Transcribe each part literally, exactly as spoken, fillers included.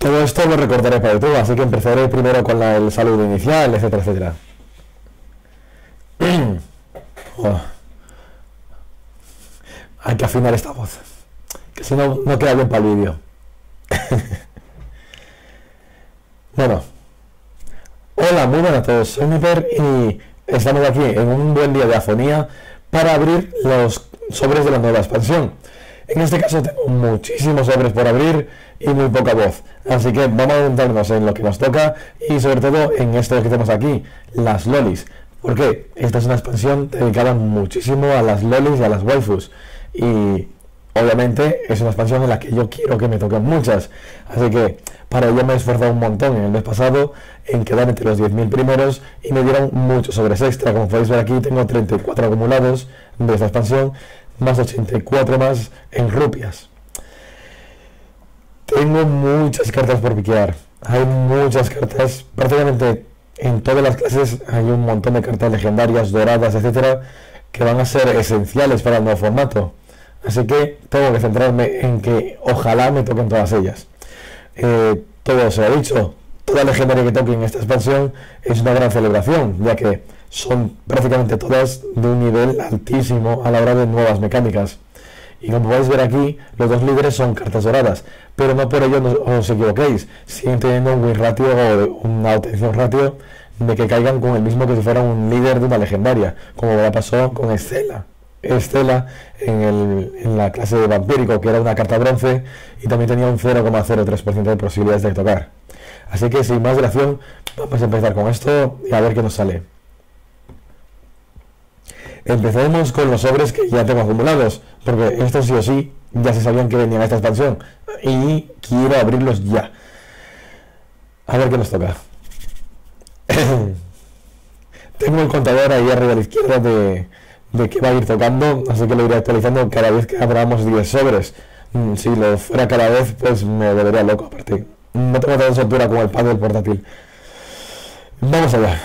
Todo esto lo recordaré para YouTube, así que empezaré primero con la, el saludo inicial, etcétera, etcétera. Oh, hay que afinar esta voz, que si no, no queda bien para el vídeo. Bueno, hola, muy buenas a todos, soy Niper y estamos aquí en un buen día de afonía para abrir los sobres de la nueva expansión. En este caso tengo muchísimos sobres por abrir y muy poca voz, así que vamos a adentrarnos en lo que nos toca y sobre todo en esto que tenemos aquí, las lolis. Porque esta es una expansión dedicada muchísimo a las lolis y a las waifus y obviamente es una expansión en la que yo quiero que me toquen muchas, así que para ello me he esforzado un montón en el mes pasado en quedar entre los diez mil primeros y me dieron muchos sobres extra. Como podéis ver aquí tengo treinta y cuatro acumulados de esta expansión, más ochenta y cuatro más en rupias. Tengo muchas cartas por piquear, hay muchas cartas, prácticamente en todas las clases hay un montón de cartas legendarias, doradas, etcétera, que van a ser esenciales para el nuevo formato. Así que tengo que centrarme en que ojalá me toquen todas ellas. Eh, todo se ha dicho, toda legendaria que toque en esta expansión es una gran celebración, ya que son prácticamente todas de un nivel altísimo a la hora de nuevas mecánicas. Y como podéis ver aquí, los dos líderes son cartas doradas, pero no por ello no os equivoquéis, siguen teniendo un win ratio o una obtención ratio de que caigan con el mismo que si fuera un líder de una legendaria, como ya pasó con Estela. Estela en, el, en la clase de vampírico, que era una carta bronce y también tenía un cero coma cero tres por ciento de posibilidades de tocar. Así que sin más dilación, vamos a empezar con esto y a ver qué nos sale. Empezaremos con los sobres que ya tengo acumulados, porque estos sí o sí ya se sabían que venían a esta expansión y quiero abrirlos ya. A ver qué nos toca. Tengo el contador ahí arriba a la izquierda de, de que va a ir tocando, así que lo iré actualizando cada vez que abramos diez sobres. Si lo fuera cada vez, pues me volvería loco aparte. No tengo tanta soltura como el pad del portátil. Vamos allá.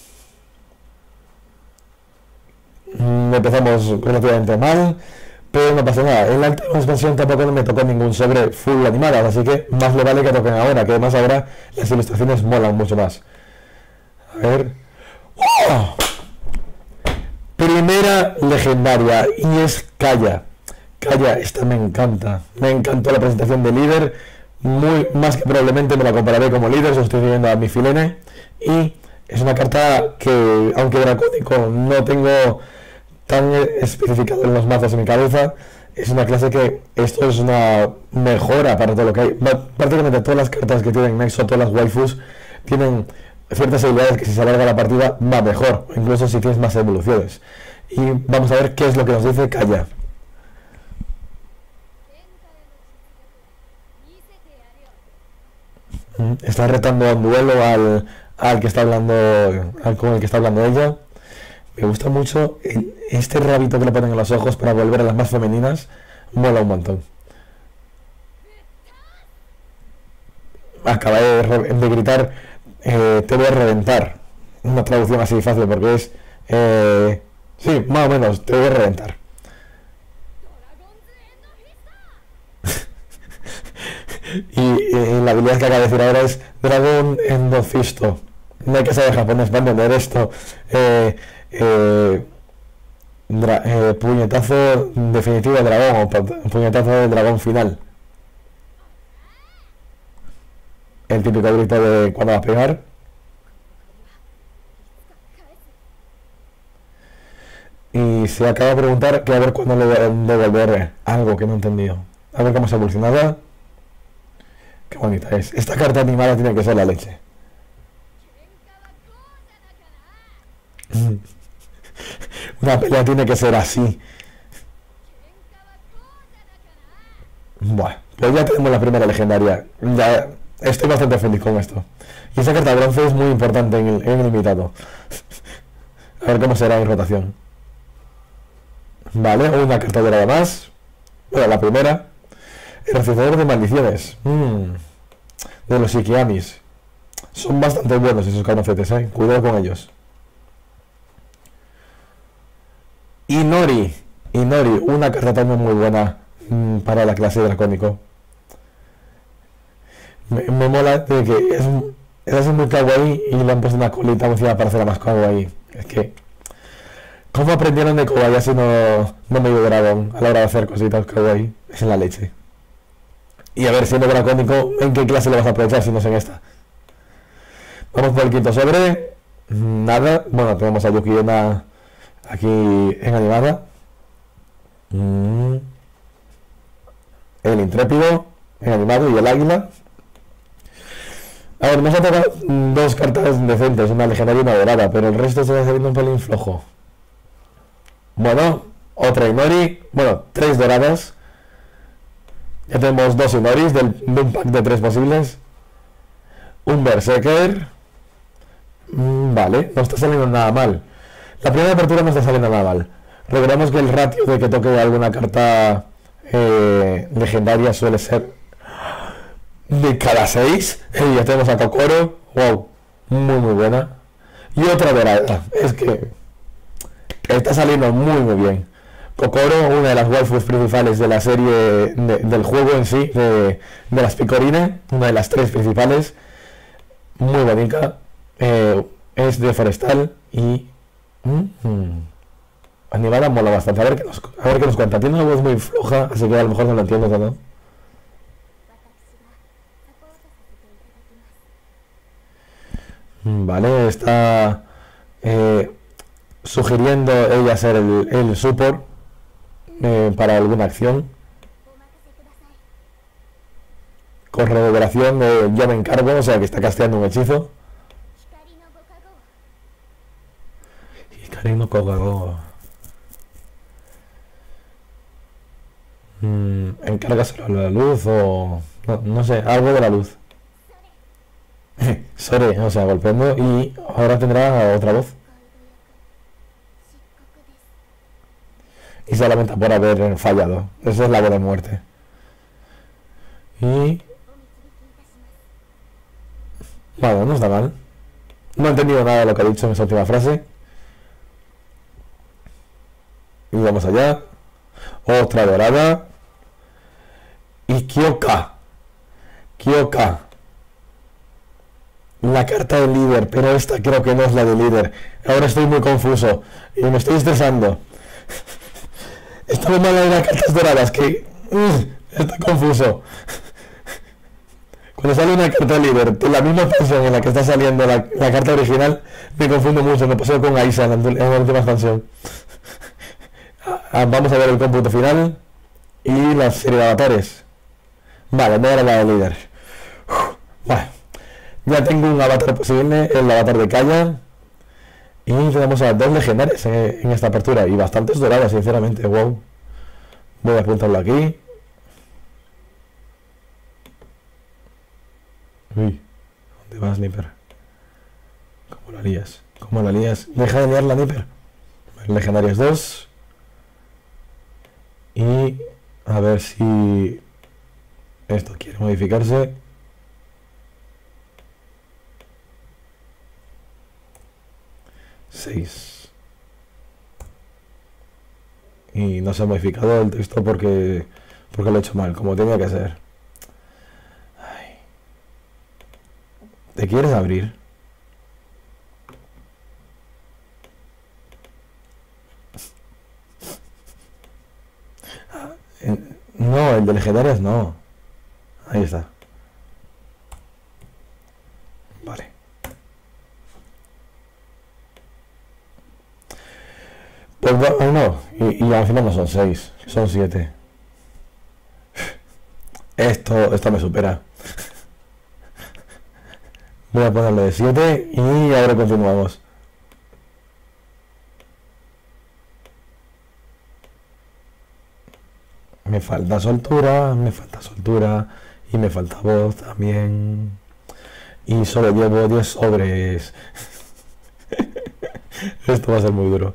Empezamos relativamente mal, pero no pasa nada. En la última expansión tampoco me tocó ningún sobre full animada, así que más le vale que toquen ahora, que además ahora las ilustraciones molan mucho más. A ver. ¡Oh! Primera legendaria y es Kaya. Kaya, esta me encanta. Me encantó la presentación de líder. Muy más que probablemente me la compararé como líder, sustituyendo a mi Filene. Y es una carta que, aunque dracónico, no tengo tan especificado en los mazos en mi cabeza. Es una clase que esto es una mejora para todo lo que hay. Prácticamente todas las cartas que tienen Nexo, todas las waifus, tienen ciertas habilidades que si se alarga la partida va mejor, incluso si tienes más evoluciones. Y vamos a ver qué es lo que nos dice Kaya. Está retando a un duelo al, al que está hablando, al con el que está hablando ella. Me gusta mucho el, este rabito que le ponen en los ojos para volver a las más femeninas. Mola un montón. Acaba de, de gritar, eh, te voy a reventar. Una traducción así fácil porque es, eh, sí, más o menos, te voy a reventar. y, y la habilidad que acaba de decir ahora es Dragón Endofisto. No hay que saber japonés para entender esto. Eh, eh, dra, eh, puñetazo definitivo de dragón o puñetazo de dragón final. El típico grito de cuando va a pegar. Y se acaba de preguntar que a ver cuándo le devolver algo que no he entendido. A ver cómo se ha evolucionado. Qué bonita es. Esta carta animada tiene que ser la leche. Una pelea tiene que ser así. Bueno, pues ya tenemos la primera legendaria. Ya estoy bastante feliz con esto. Y esa carta bronce es muy importante en el, en el invitado. A ver cómo será en rotación. Vale, una carta dorada más. Bueno, la primera. El recitador de maldiciones. Mm, de los Ikiamis. Son bastante buenos esos canocetes, eh. Cuidado con ellos. Inori. Inori, una carta también muy buena mmm, para la clase dracónico. Me, me mola de que es, es así muy kawaii y le han puesto una colita encima para hacerla más kawaii. Es que, ¿cómo aprendieron de Kobayashi no, no medio dragón a la hora de hacer cositas kawaii? Es en la leche. Y a ver, siendo dracónico, ¿en qué clase le vas a aprovechar si no es en esta? Vamos por el quinto sobre. Nada. Bueno, tenemos a Yuki Onna aquí en animada. Mm. El intrépido en animado y el águila. A ver, nos ha tocado dos cartas decentes, una legendaria y una dorada, pero el resto se va saliendo un pelín flojo. Bueno, otra Inori. Bueno, tres doradas. Ya tenemos dos Inoris del, de un pack de tres posibles. Un Berserker. Mm, vale, no está saliendo nada mal. La primera apertura no está saliendo nada mal. Recordemos que el ratio de que toque alguna carta eh, legendaria suele ser de cada seis. Y ya tenemos a Kokoro. Wow, muy muy buena. Y otra dorada. Es que está saliendo muy muy bien. Kokoro, una de las waifus principales de la serie, de, del juego en sí, de, de las Picorine, una de las tres principales, muy bonita, eh, es de forestal y mm, mm, animada, mola bastante. A ver qué nos, a ver qué nos cuenta. Tiene una voz muy floja, así que a lo mejor no lo entiendo todo. Vale, está eh, sugiriendo ella ser el, el support eh, para alguna acción. Con reverberación de yo me encargo, o sea que está casteando un hechizo. Hikari no Kogago. Mm, encárgaselo a la luz o no, no sé, algo de la luz. Sore, o sea, golpeando y ahora tendrá otra voz. Y se lamenta por haber fallado. Esa es la voz de muerte. Y... bueno, no está mal. No he entendido nada de lo que ha dicho en esa última frase. Y vamos allá. Otra dorada. Y Kyoka. Kyoka. La carta del líder, pero esta creo que no es la del líder. Ahora estoy muy confuso y me estoy estresando. Estoy mal en las cartas doradas, que uh, estoy confuso. Cuando sale una carta del líder, de la misma expansión en la que está saliendo la, la carta original, me confundo mucho. Me pasó con Aisa en la, en la última expansión. Vamos a ver el cómputo final y la serie de avatares. Vale, no era la del líder. Uf, bueno. Ya tengo un avatar posible, el avatar de Kaya. Y tenemos a dos legendarias en, en esta apertura. Y bastantes doradas, sinceramente. Wow. Voy a apuntarlo aquí. Uy, ¿dónde vas, Nipper? ¿Cómo la lías? ¿Cómo la lías? Deja de liar la Nipper. Legendarias dos. Y a ver si esto quiere modificarse. seis. Y no se ha modificado el texto porque porque lo he hecho mal, como tenía que ser. Ay. ¿Te quieres abrir? Ah, en- no, el de legendarias no. Ahí está. Vale. Pues va- no, y, y al final no son seis, son siete. Esto, esto me supera. Voy a ponerle de siete y ahora continuamos. Me falta soltura, me falta soltura y me falta voz también. Y solo llevo diez sobres. Esto va a ser muy duro.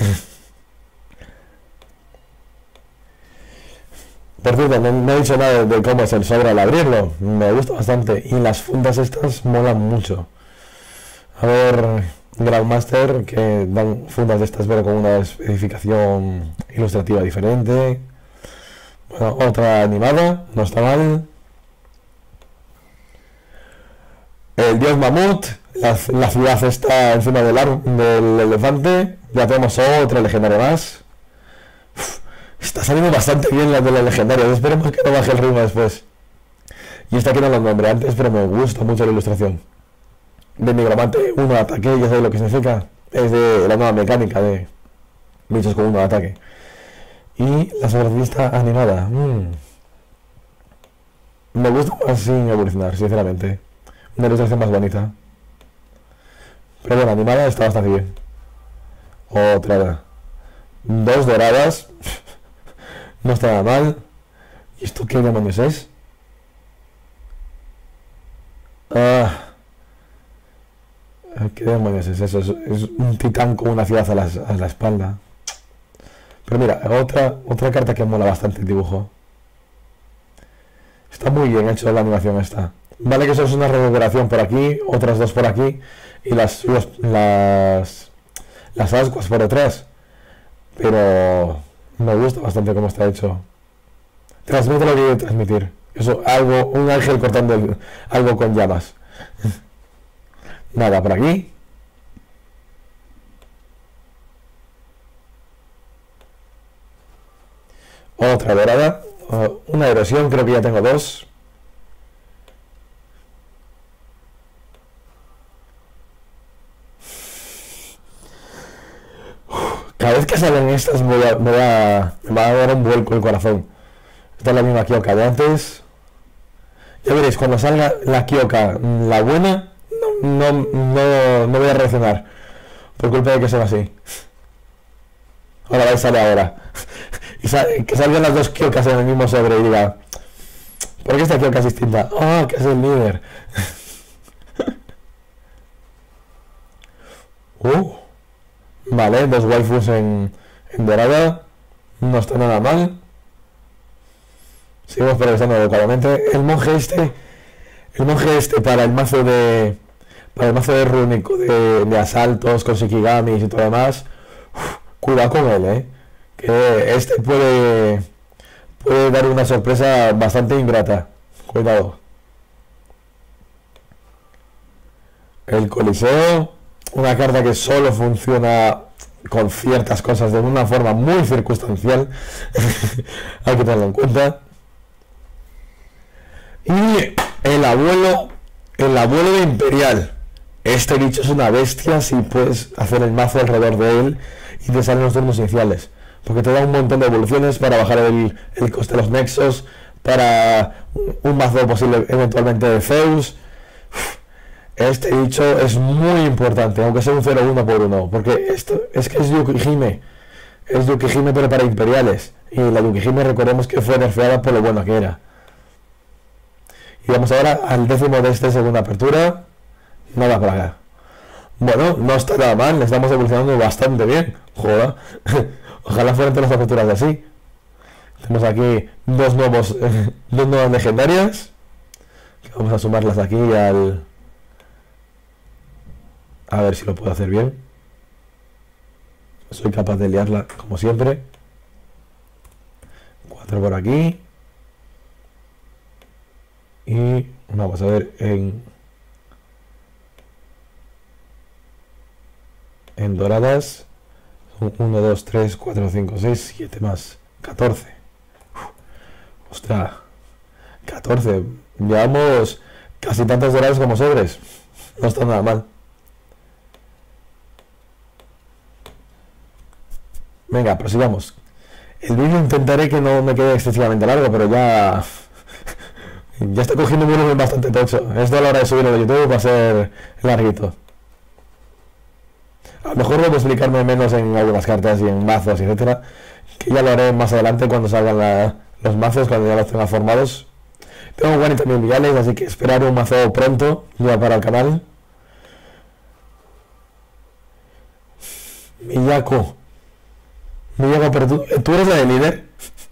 Por cierto, no, no he dicho nada de cómo es el sobre al abrirlo. Me gusta bastante. Y las fundas estas molan mucho. A ver, Grandmaster, que dan fundas de estas pero con una especificación ilustrativa diferente. Bueno, otra animada, no está mal. El dios mamut, la, la ciudad está encima del, ar- del elefante. Ya tenemos otra legendaria más. Uf, está saliendo bastante bien la de las legendarias. Esperemos que no baje el ritmo después. Y esta aquí no lo nombré antes, pero me gusta mucho la ilustración. De Nigromante, uno de ataque, ya sabéis lo que significa. Es de la nueva mecánica de bichos con uno de ataque. Y la sacrificista animada. Mm. Me gusta más sin evolucionar, sinceramente. Una ilustración más bonita. Pero bueno, animada está bastante bien. Otra. Dos doradas. No está nada mal. ¿Y esto qué demonios es? Ah. ¿Qué demonios es eso? Es, es un titán con una ciudad a la, a la espalda. Pero mira, otra, otra carta que mola bastante el dibujo. Está muy bien hecho la animación esta. Vale que eso es una reverberación por aquí, otras dos por aquí y las los, las las ascuas por detrás. Pero me gusta bastante cómo está hecho. Transmite lo que quiere transmitir. Eso, algo, un ángel cortando el, algo con llamas. Nada, por aquí. Otra dorada. Uh, una erosión, creo que ya tengo dos. Cada vez que salen estas me, voy a, me, va, a, me va a dar un vuelco el corazón. Esta es la misma Kyoka de antes. Ya veréis, cuando salga la Kyoka, la buena, no, no, no, no voy a reaccionar. Por culpa de que sea así. Ahora va, sale ahora. Y sal, que salgan las dos Kyokas en el mismo sobre y diga, ¿por qué esta Kyoka es distinta? Oh, que es el líder. uh, vale, dos waifus en, en dorada. No está nada mal. Seguimos progresando adecuadamente. El monje este, el monje este para el mazo de, para el mazo de rúnico de, de asaltos con Shikigamis y todo lo demás. Uf, cuidado con él, eh. Que este puede, puede dar una sorpresa bastante ingrata. Cuidado. El Coliseo, una carta que solo funciona con ciertas cosas de una forma muy circunstancial. Hay que tenerlo en cuenta. Y el abuelo, el abuelo de Imperial. Este bicho es una bestia si puedes hacer el mazo alrededor de él y te salen los turnos iniciales. Porque te da un montón de evoluciones para bajar el, el coste de los nexos, para un mazo posible eventualmente de Zeus. Este bicho es muy importante, aunque sea un cero uno por uno, porque esto es que es Yukihime. Es Yukihime pero para Imperiales. Y la Yukihime recordemos que fue nerfeada por lo bueno que era. Y vamos ahora al décimo de esta segunda apertura. Nada para acá. Bueno, no está nada mal, le estamos evolucionando bastante bien. Joder. Ojalá fueran todas las aperturas así. Tenemos aquí dos nuevos, dos nuevas legendarias. Vamos a sumarlas aquí al... A ver si lo puedo hacer bien. Soy capaz de liarla como siempre. Cuatro por aquí. Y vamos a ver en... En doradas. uno, dos, tres, cuatro, cinco, seis, siete más. catorce. Uf, ostras. catorce. Llevamos casi tantas doradas como sobres. No está nada mal. Venga, prosigamos. El vídeo intentaré que no me quede excesivamente largo, pero ya... ya está cogiendo un volumen bastante tocho. Es de la hora de subirlo de YouTube, va a ser larguito. A lo mejor debo explicarme menos en algunas cartas y en mazos, etcétera, que ya lo haré más adelante cuando salgan la, los mazos, cuando ya los tenga formados. Tengo cuarenta mil viales, así que esperaré un mazo pronto ya para el canal. Miyako. Miyako, pero tú, ¿tú eres la de líder?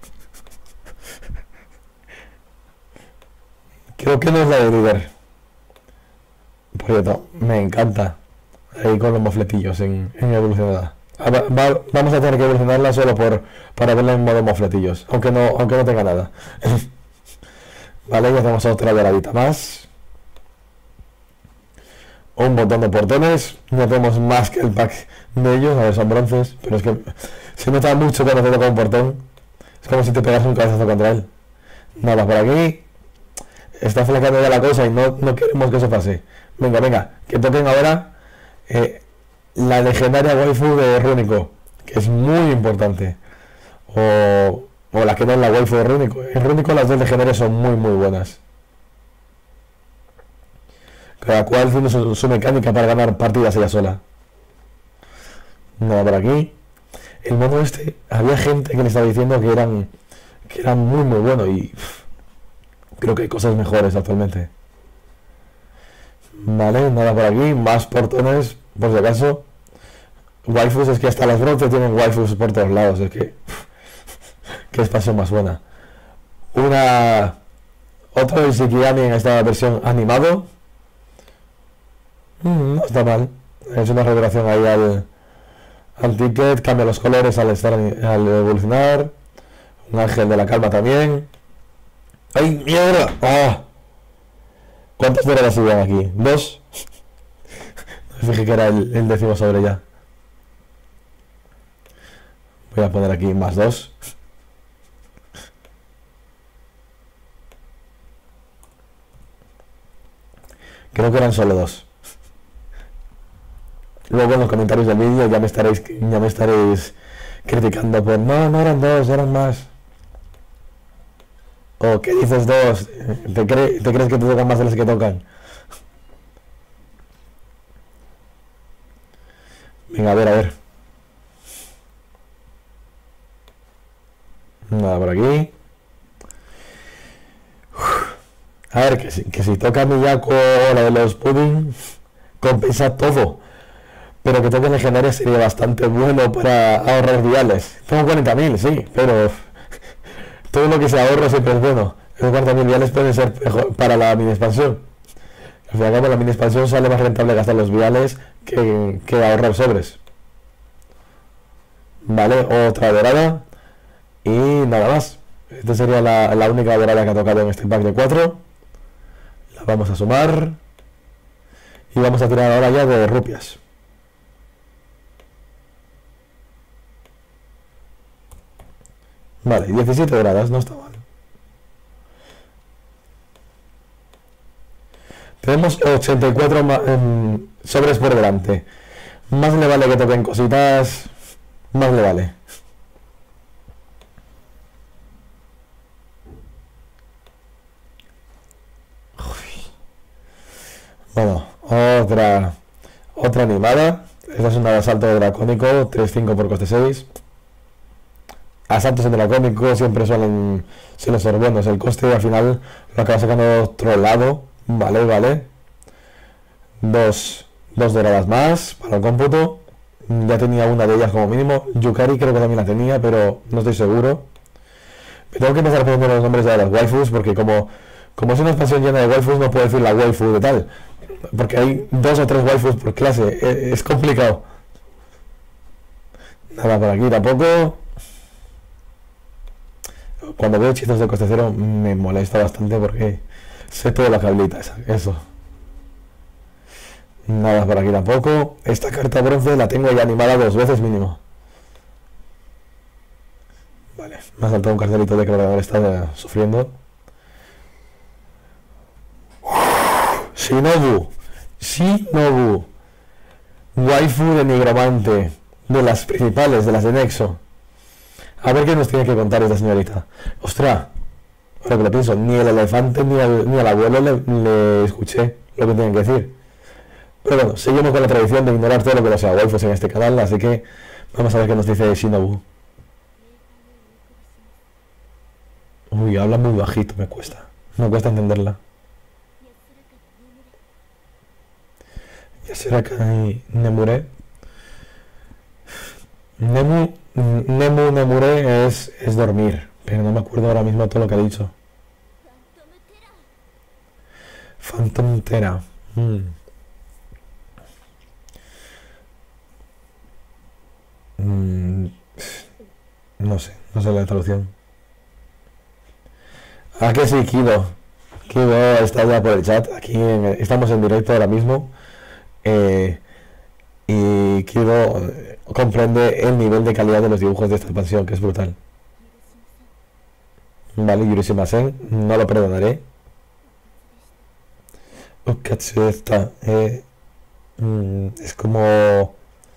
Creo que no es la de líder. Por cierto, me encanta. Ahí con los mofletillos en, en evolucionada. Va, va, vamos a tener que evolucionarla solo por para verla en modo mofletillos, aunque no, aunque no tenga nada. Vale, ya tenemos otra doradita más. un montón de portones. No tenemos más que el pack de ellos. A ver, son bronces. Pero es que se nota mucho cuando te toca un portón. Es como si te pegas un cabezazo contra él. Nada, por aquí. Está flaqueando ya la cosa y no, no queremos que eso pase. Venga, venga. Que toquen ahora eh, la legendaria waifu de Rúnico. Que es muy importante. O, o la que no es la waifu de Rúnico. En Rúnico las dos legendarias son muy, muy buenas. Cada cual tiene su, su mecánica para ganar partidas ella sola. Nada por aquí. El modo este, había gente que le estaba diciendo que eran que eran muy muy bueno y pff, creo que hay cosas mejores actualmente. Vale, nada por aquí, más portones, por si acaso. Waifus, es que hasta las bronces tienen waifus por todos lados, es que pff, qué expansión más buena. Una otro del Shikigami en esta versión animado. Mm, no está mal. Es una revelación ahí al, al ticket, cambia los colores al estar al evolucionar. Un ángel de la calma también. ¡Ay, mierda! ¡Oh! ¿Cuántas doradas subían aquí? ¿Dos? Me fijé que era el, el décimo sobre ya. Voy a poner aquí más dos. Creo que eran solo dos. Luego en los comentarios del vídeo ya me estaréis ya me estaréis criticando por no, no eran dos, eran más. O ¿qué dices dos? ¿Te, cre ¿Te crees que te tocan más de los que tocan? Venga, a ver, a ver. Nada por aquí. Uf. A ver, que si, que si toca Miyako o la de los pudding, compensa todo. Pero que toque legendaria sería bastante bueno para ahorrar viales. Tengo cuarenta mil, sí, pero todo lo que se ahorra siempre es bueno. Esos cuarenta mil viales pueden ser mejor para la mini expansión. Al fin y al cabo, la mini expansión sale más rentable gastar los viales que, que ahorrar sobres. Vale, otra dorada. Y nada más. Esta sería la, la única dorada que ha tocado en este pack de cuatro. La vamos a sumar. Y vamos a tirar ahora ya de rupias. Vale, diecisiete doradas, no está mal. Tenemos ochenta y cuatro um, sobres por delante. Más le vale que toquen cositas. Más le vale. Bueno, otra otra animada. Esta es una de asalto dracónico, tres cinco por coste seis. Asaltos en dracónico siempre suelen, suelen ser buenos. El coste al final lo acaba sacando otro lado. Vale, vale. Dos, dos doradas más para el cómputo. Ya tenía una de ellas como mínimo. Yukari creo que también la tenía, pero no estoy seguro. Me tengo que empezar a poner los nombres de las waifus porque como, como es una expansión llena de waifus no puedo decir la waifu de tal. Porque hay dos o tres waifus por clase. Es, es complicado. Nada por aquí tampoco. Cuando veo hechizos de coste cero me molesta bastante porque sé toda la cablita esa, eso. Nada por aquí tampoco. Esta carta bronce la tengo ya animada dos veces mínimo. Vale, me ha saltado un cartelito de que el ordenador está sufriendo. Shinobu. Shinobu. Waifu de nigromante. De las principales, de las de Nexo. A ver qué nos tiene que contar esta señorita. Ostras, ahora que lo pienso, ni el elefante ni al, ni al abuelo le, le escuché lo que tenían que decir. Pero bueno, seguimos con la tradición de ignorar todo lo que no sea waifus en este canal, así que vamos a ver qué nos dice Shinobu. Uy, habla muy bajito, me cuesta. Me cuesta entenderla. Yasurakai Nemure. Nemu, Nemu Nemure es, es dormir, pero no me acuerdo ahora mismo todo lo que ha dicho. Phantom Tera. Mm. Mm, no sé, no sé la traducción. Ah, que sí, Kido. Kido está ya por el chat. Aquí en el, estamos en directo ahora mismo. eh, y Kido eh, comprende el nivel de calidad de los dibujos de esta expansión, que es brutal. Vale, Yurishima-sen, no lo perdonaré. Ukatsu esta, eh, mm, es como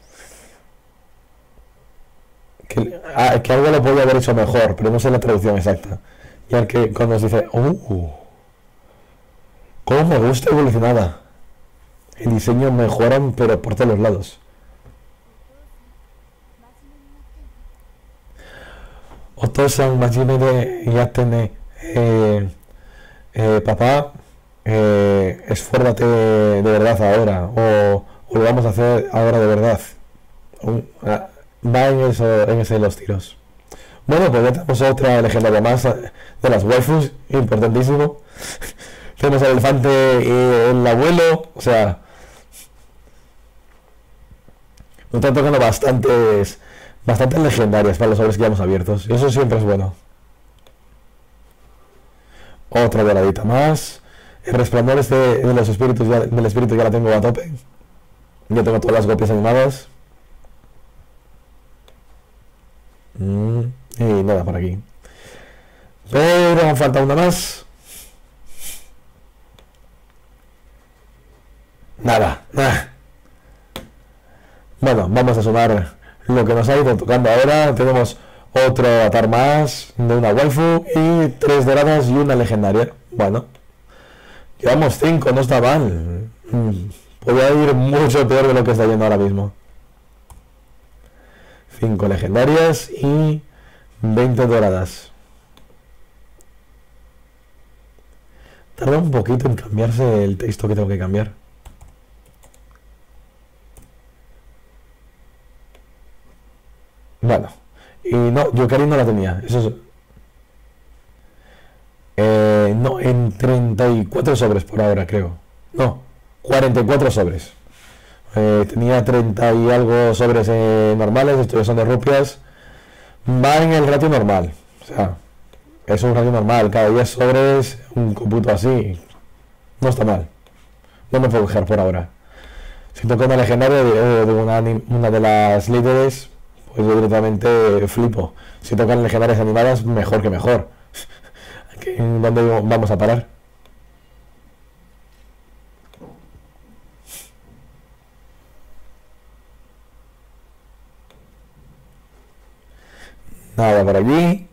que, ah, que algo lo podría haber hecho mejor, pero no sé la traducción exacta. Y al que cuando nos dice, uh, cómo me gusta evolucionada. El diseño mejoran, pero por todos los lados. Otosan Majime de Yatene, eh, eh, papá, eh, esfuérzate de verdad ahora, o, o lo vamos a hacer ahora de verdad. Un- ah, va en eso, en ese de los tiros. Bueno, pues ya tenemos otra legendaria más eh, de las waifus, importantísimo. Tenemos al elefante y el abuelo, o sea, nos están tocando bastantes, bastantes legendarias para los sobres que ya hemos abiertos, y eso siempre es bueno. Otra doradita más. El resplandor este de los espíritus ya- del espíritu ya la tengo a tope. Ya tengo todas las copias animadas. Mm, y nada por aquí. Pero falta una más. Nada, nada. Bueno, vamos a sumar lo que nos ha ido tocando ahora. Tenemos otro avatar más de una waifu y tres doradas y una legendaria. Bueno, llevamos cinco, no está mal. Mm, Podría ir mucho peor de lo que está yendo ahora mismo. Cinco legendarias y veinte doradas. Tarda un poquito en cambiarse el texto que tengo que cambiar. Bueno, y no, Yukari no la tenía. Eso es, eh, no, en treinta y cuatro sobres por ahora, creo. No, cuarenta y cuatro sobres. Eh, tenía treinta y algo sobres eh, normales, estos ya son de rupias. Va en el ratio normal. O sea, es un ratio normal. Cada diez sobres, un cómputo así. No está mal. No me puedo quejar por ahora. Si toca una legendaria de, de una, anim- una de las líderes, pues yo directamente flipo. Si tocan legendarias animadas, mejor que mejor. ¿Qué- ¿En dónde vamos a parar? Nada por allí.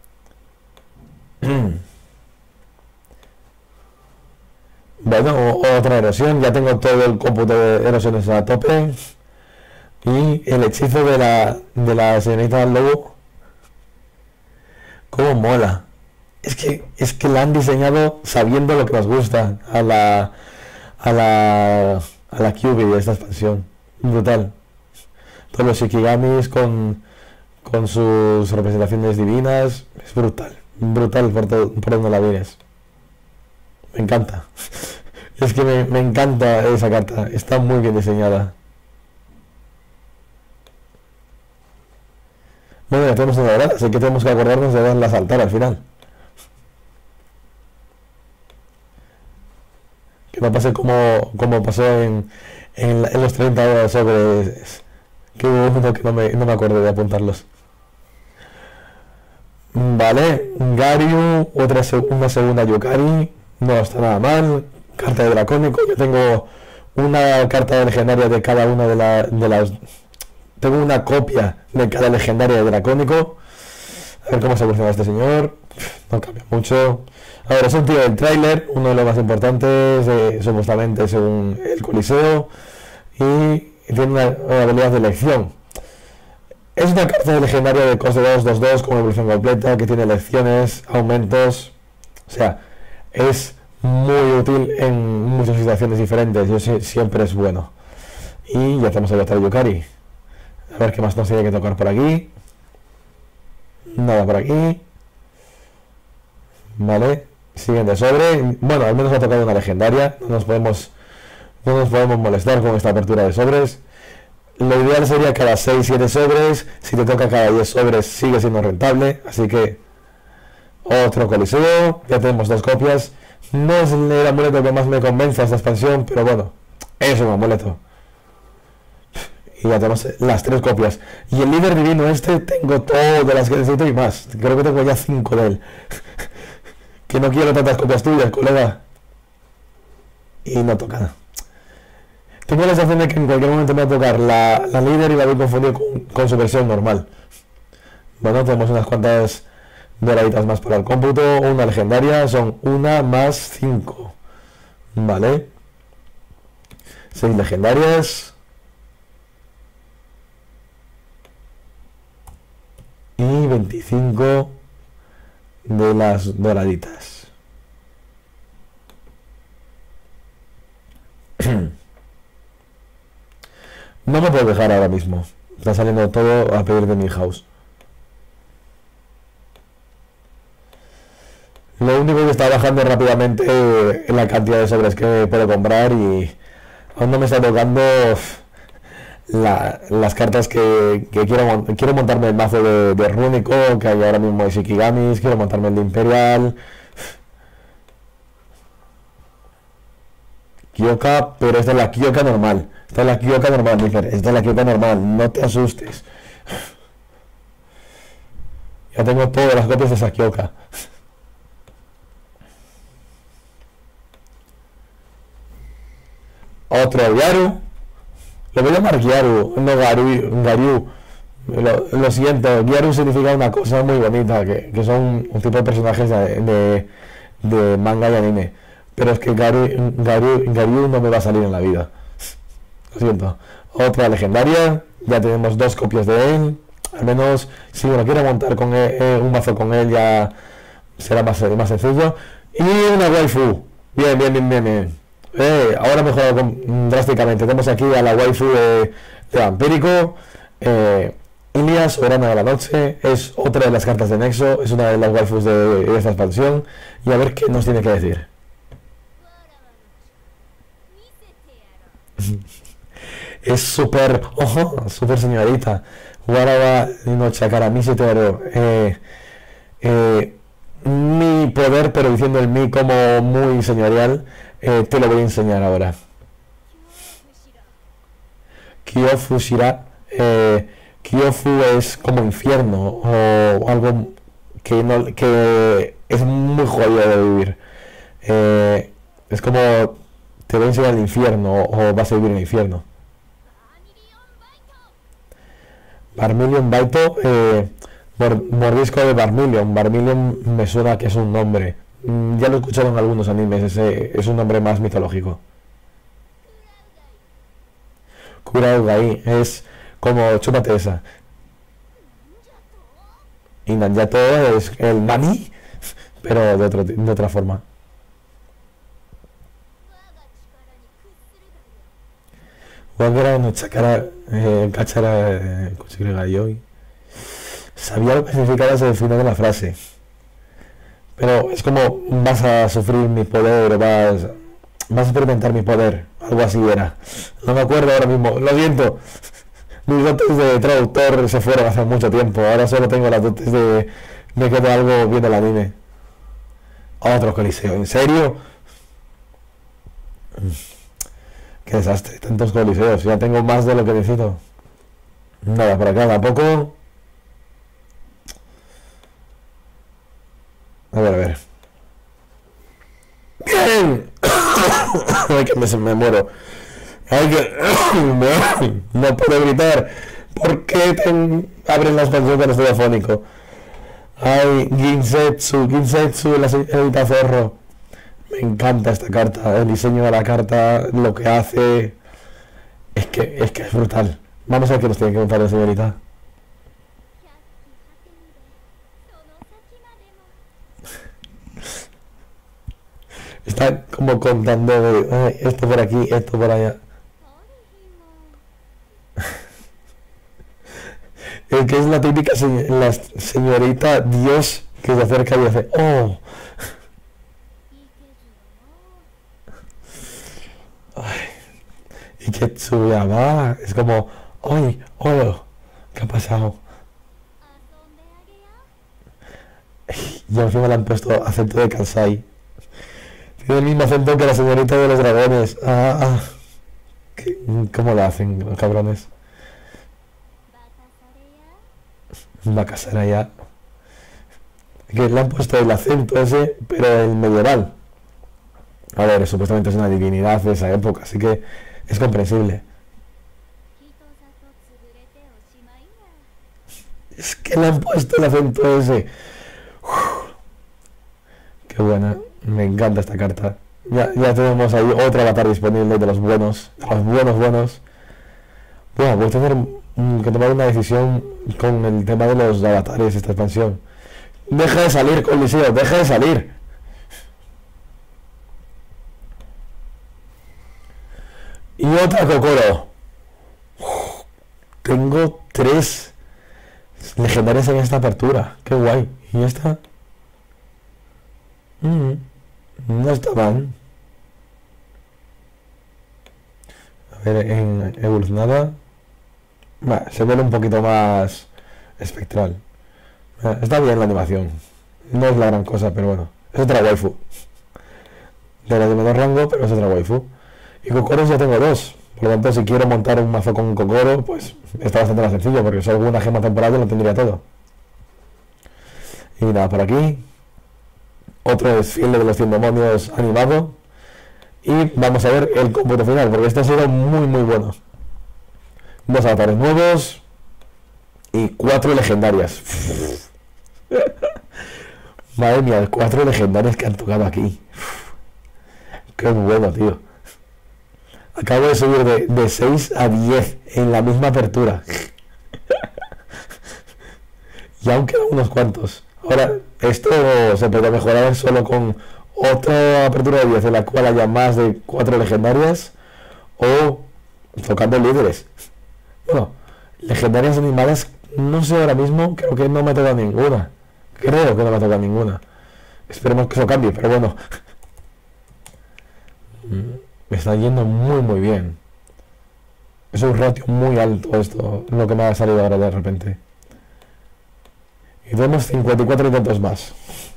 Bueno, o- otra erosión. Ya tengo todo el cómputo de erosiones a tope. Y el hechizo de la, de la señorita lobo. Cómo mola. Es que, es que la han diseñado sabiendo lo que nos gusta a la, a la, a la Kyuubi de esta expansión. Brutal. Todos los Shikigamis con, con sus representaciones divinas. Es brutal. Brutal por, todo, por donde la vienes. Me encanta. Es que me, me encanta esa carta. Está muy bien diseñada. Bueno, ya tenemos una hora, así que tenemos que acordarnos de darla a saltar al final. Que no pase como, como pasó en, en, la- en los treinta horas sobre... Que hubo uno que no me, no me acuerdo de apuntarlos. Vale, Garyu, otra se- una segunda Yukari, no está nada mal. Carta de Dracónico, yo tengo una carta de legendaria de cada una de, la- de las... Tengo una copia de cada legendaria de Dracónico. A ver cómo se evoluciona este señor. No cambia mucho. A ver, es un tío del tráiler, uno de los más importantes, eh, supuestamente según el Coliseo. Y tiene una, una habilidad de elección. Es una carta de legendaria de coste dos dos dos con evolución completa, que tiene elecciones, aumentos. O sea, es muy útil en muchas situaciones diferentes. Yo sí- siempre es bueno. Y ya tenemos a otra Yukari. A ver qué más nos tiene que tocar por aquí. Nada por aquí. Vale. Siguiente sobre. Bueno, al menos ha tocado una legendaria. No nos podemos, no nos podemos molestar con esta apertura de sobres. Lo ideal sería cada seis siete sobres. Si te toca cada diez sobres sigue siendo rentable. Así que otro coliseo. Ya tenemos dos copias. No es el amuleto que más me convence a esta expansión, pero bueno, Es un amuleto. Y ya tenemos las tres copias. Y el líder divino este tengo todas las que necesito y más. Creo que tengo ya cinco de él. Que no quiero tantas copias tuyas, colega. Y no toca. Tengo la sensación de que en cualquier momento me va a tocar la, la líder y la voy a confundir con, con su versión normal. Bueno, tenemos unas cuantas doraditas más para el cómputo. Una legendaria, son una más cinco. Vale. Seis legendarias. Y veinticinco de las doraditas. No me puedo dejar ahora mismo. Está saliendo todo a pedir de mi house. Lo único que está bajando rápidamente es la cantidad de sobres que puedo comprar y aún no me está tocando la, las cartas que, que quiero, quiero montarme el mazo de, de Rúnico, que hay ahora mismo de Shikigamis, quiero montarme el de Imperial, Kyoka, pero esta es la Kyoka normal, esta es la Kyoka normal, Nifer, esta es la Kyoka normal, no te asustes. Ya tengo todas las copias de esa Kyoka. Otro Gyaru. Lo voy a llamar Gyaru, no Garu, Garyu. Lo, lo siento, Gyaru significa una cosa muy bonita, que, que son un tipo de personajes de, de, de manga y anime. Pero es que Garu, Garu, Garyu no me va a salir en la vida. Lo siento. Otra legendaria, ya tenemos dos copias de él. Al menos si me lo quiero montar con él, eh, un mazo con él ya será más, más sencillo. Y una waifu. Bien, bien, bien, bien, bien. Eh, ahora mejorado con, drásticamente. Tenemos aquí a la waifu de, de Vampírico. Eh, Ilia, Soberana de la Noche. Es otra de las cartas de Nexo. Es una de las waifus de, de esta expansión. Y a ver qué nos tiene que decir. Es súper... ¡Ojo! Súper señorita. Guaraba no Chakara, mi setero. Eh, eh, mi poder, pero diciendo el mi como muy señorial. Eh, te lo voy a enseñar ahora. Kyofu Shira. Eh, Kyofu es como infierno o algo que, no, que es muy jodido de vivir. Eh, es como te voy a enseñar el infierno o vas a vivir en el infierno. Barmillion Baito. Eh, mordisco de Barmillion. Barmillion me suena que es un nombre. Ya lo he escuchado en algunos animes, ese es un nombre más mitológico. Kuraugai es como chúpate esa. Y Nanjato es el nani, pero de, otro, de otra forma. Wagara no Chakara Kachara Kuchigregayoi. Sabía lo que significaba desde el final de la frase. Pero es como vas a sufrir mi poder, vas, vas a experimentar mi poder, algo así era. No me acuerdo ahora mismo, lo siento. Mis dotes de traductor se fueron hace mucho tiempo, ahora solo tengo las dotes de... me quedo algo viendo el anime. Otro coliseo, ¿en serio? Qué desastre, tantos coliseos, ya tengo más de lo que necesito. Nada, por acá tampoco. A ver, a ver. ¡Bien! Ay, que me, me muero. Ay, que... no puedo gritar. ¿Por qué te abren la expansión cuando estoy afónico? Ay, Ginsetsu, Ginsetsu, la señorita Zorro. Me encanta esta carta, el diseño de la carta, lo que hace. Es que es que es brutal. Vamos a ver qué nos tiene que contar la señorita. Está como contando de, ay, esto por aquí, esto por allá. Es que es la típica se la señorita Dios que se acerca y hace, oh. Ay, y que Tsuyama es como, ay, oh, ¿qué ha pasado? Y encima le han puesto acento de Kansai. Tiene el mismo acento que la señorita de los dragones. Ah, ah. ¿Cómo lo hacen los cabrones? Bacasara ya. Que le han puesto el acento ese, pero el medieval. A ver, supuestamente es una divinidad de esa época, así que es comprensible. Es que le han puesto el acento ese. Uf, qué buena. Me encanta esta carta. Ya, ya tenemos ahí otro avatar disponible de los buenos. De los buenos, buenos. Bueno, voy a tener mm, que tomar una decisión con el tema de los avatares, esta expansión. Deja de salir, Coliseo, deja de salir. Y otra Kokoro. Uf, tengo tres legendarias en esta apertura. Qué guay. ¿Y esta? Mm, no está mal. A ver, en evolucionada. Bah, se ve un poquito más espectral. Ah, está bien la animación. No es la gran cosa, pero bueno. Es otra waifu. De la de menor rango, pero es otra waifu. Y Kokoros ya tengo dos. Por lo tanto, si quiero montar un mazo con Kokoro, pues está bastante más sencillo, porque solo una gema temporal y lo tendría todo. Y nada, por aquí. Otro desfile de los cien demonios animado. Y vamos a ver el cómputo final, porque este ha sido muy muy bueno. Dos avatares nuevos y cuatro legendarias. Madre mía, cuatro legendarias que han tocado aquí. Qué bueno, tío. Acabo de subir de, de seis a diez en la misma apertura. Y aún quedan unos cuantos. Ahora, esto se puede mejorar solo con otra apertura de diez en la cual haya más de cuatro legendarias o tocando líderes. Bueno, legendarias animadas, no sé ahora mismo, creo que no me toca ninguna. Creo que no me toca ninguna. Esperemos que eso cambie, pero bueno. Me está yendo muy muy bien. Es un ratio muy alto esto, lo que me ha salido ahora de repente. Y tenemos cincuenta y cuatro intentos más.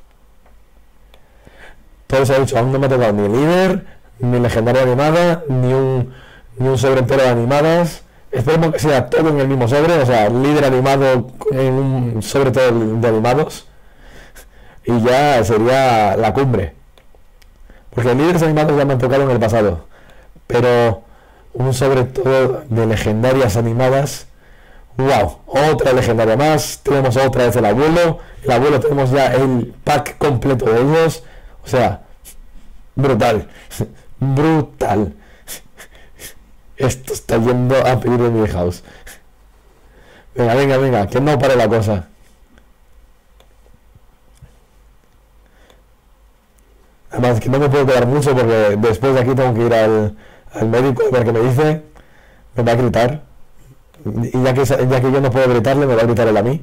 Todo se ha dicho, aún no me ha tocado ni líder, ni legendaria animada, ni un, ni un sobre entero de animadas. Esperemos que sea todo en el mismo sobre, o sea, líder animado en un sobre todo de animados. Y ya sería la cumbre. Porque líderes animados ya me han tocado en el pasado. Pero un sobre todo de legendarias animadas. ¡Wow! Otra legendaria más. Tenemos otra vez el abuelo. El abuelo tenemos ya el pack completo de ellos. O sea, brutal. Brutal. Esto está yendo a pedir de mi house. Venga, venga, venga. Que no pare la cosa. Además que no me puedo quedar mucho porque después de aquí tengo que ir al, al médico a ver qué me dice. Me va a gritar. Y ya que, ya que yo no puedo gritarle, me va a gritar él a mí.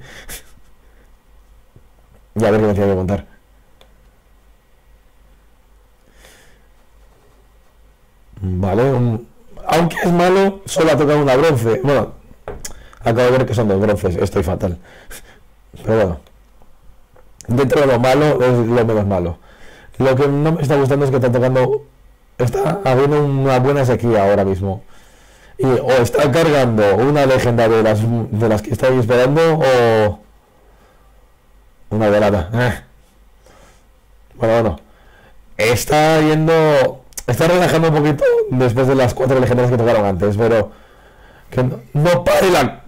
Y a ver qué me tiene que contar. Vale, un, aunque es malo, solo ha tocado una bronce. Bueno, acabo de ver que son dos bronces, estoy fatal. Pero bueno, dentro de lo malo es lo menos malo. Lo que no me está gustando es que está tocando, está habiendo una buena sequía ahora mismo. Y o está cargando una legendaria de las, de las que estáis esperando o una velada. Eh. Bueno, bueno. Está yendo, está relajando un poquito después de las cuatro legendarias que tocaron antes, pero que no, no pare la...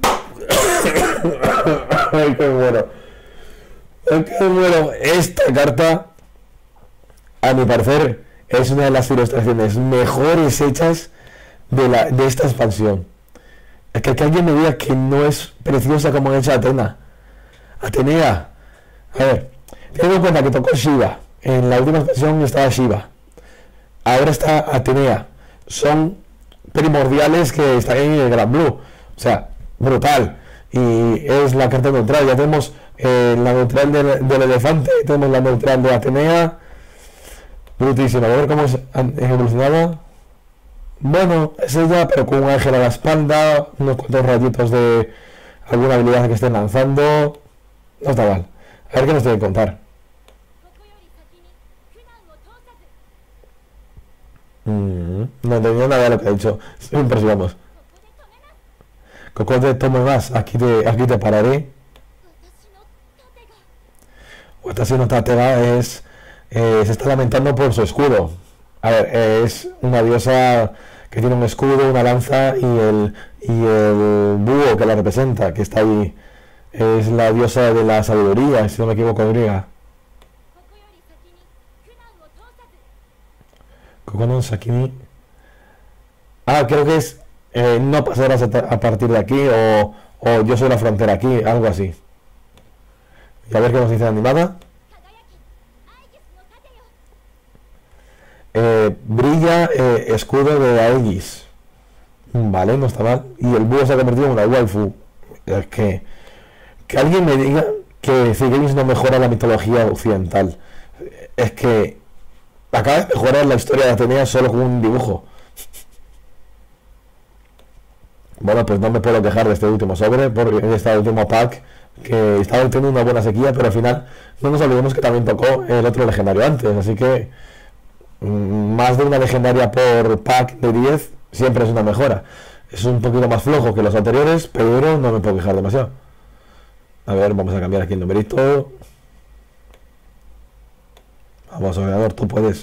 Ay, qué bueno. Ay, qué bueno. Esta carta, a mi parecer, es una de las ilustraciones mejores hechas de, la, de esta expansión. Es que, que alguien me diga que no es preciosa como han hecho Atena. Atenea. A ver, teniendo en cuenta que tocó Shiva. En la última expansión estaba Shiva. Ahora está Atenea. Son primordiales que están en el Gran Blue. O sea, brutal. Y es la carta neutral. Ya tenemos eh, la neutral del, del elefante. Tenemos la neutral de Atenea. Brutísima. A ver cómo es evolucionada. Bueno, es ella, pero con un ángel a la espalda. Unos cuantos rayitos de alguna habilidad que estén lanzando. No está mal. A ver qué nos tiene que contar. Mm, No entendí nada de lo que ha dicho. Siempre sigamos. Cocote, tome más. Aquí te, aquí te pararé. Watashi no Tatega es... Eh, se está lamentando por su escudo. A ver, eh, es una diosa que tiene un escudo, una lanza y el, y el búho que la representa, que está ahí. Es la diosa de la sabiduría, si no me equivoco, griega. Kokono Sakini. Ah, creo que es eh, no pasarás a, a partir de aquí o, o yo soy la frontera aquí, algo así. Y a ver qué nos dice la animada. Eh, brilla eh, escudo de Aegis. Vale, no está mal. Y el búho se ha convertido en una waifu. Es que, que alguien me diga que Cigames no mejora la mitología occidental. Es que acaba de mejorar la historia de Atenea solo con un dibujo. Bueno, pues no me puedo quejar de este último sobre, porque de este último pack, que estaba teniendo una buena sequía, pero al final no nos olvidemos que también tocó el otro legendario antes, así que mmm, más de una legendaria por pack de diez siempre es una mejora. Es un poquito más flojo que los anteriores, pero no me puedo quejar demasiado. A ver, vamos a cambiar aquí el numerito. Vamos, ordenador, tú puedes.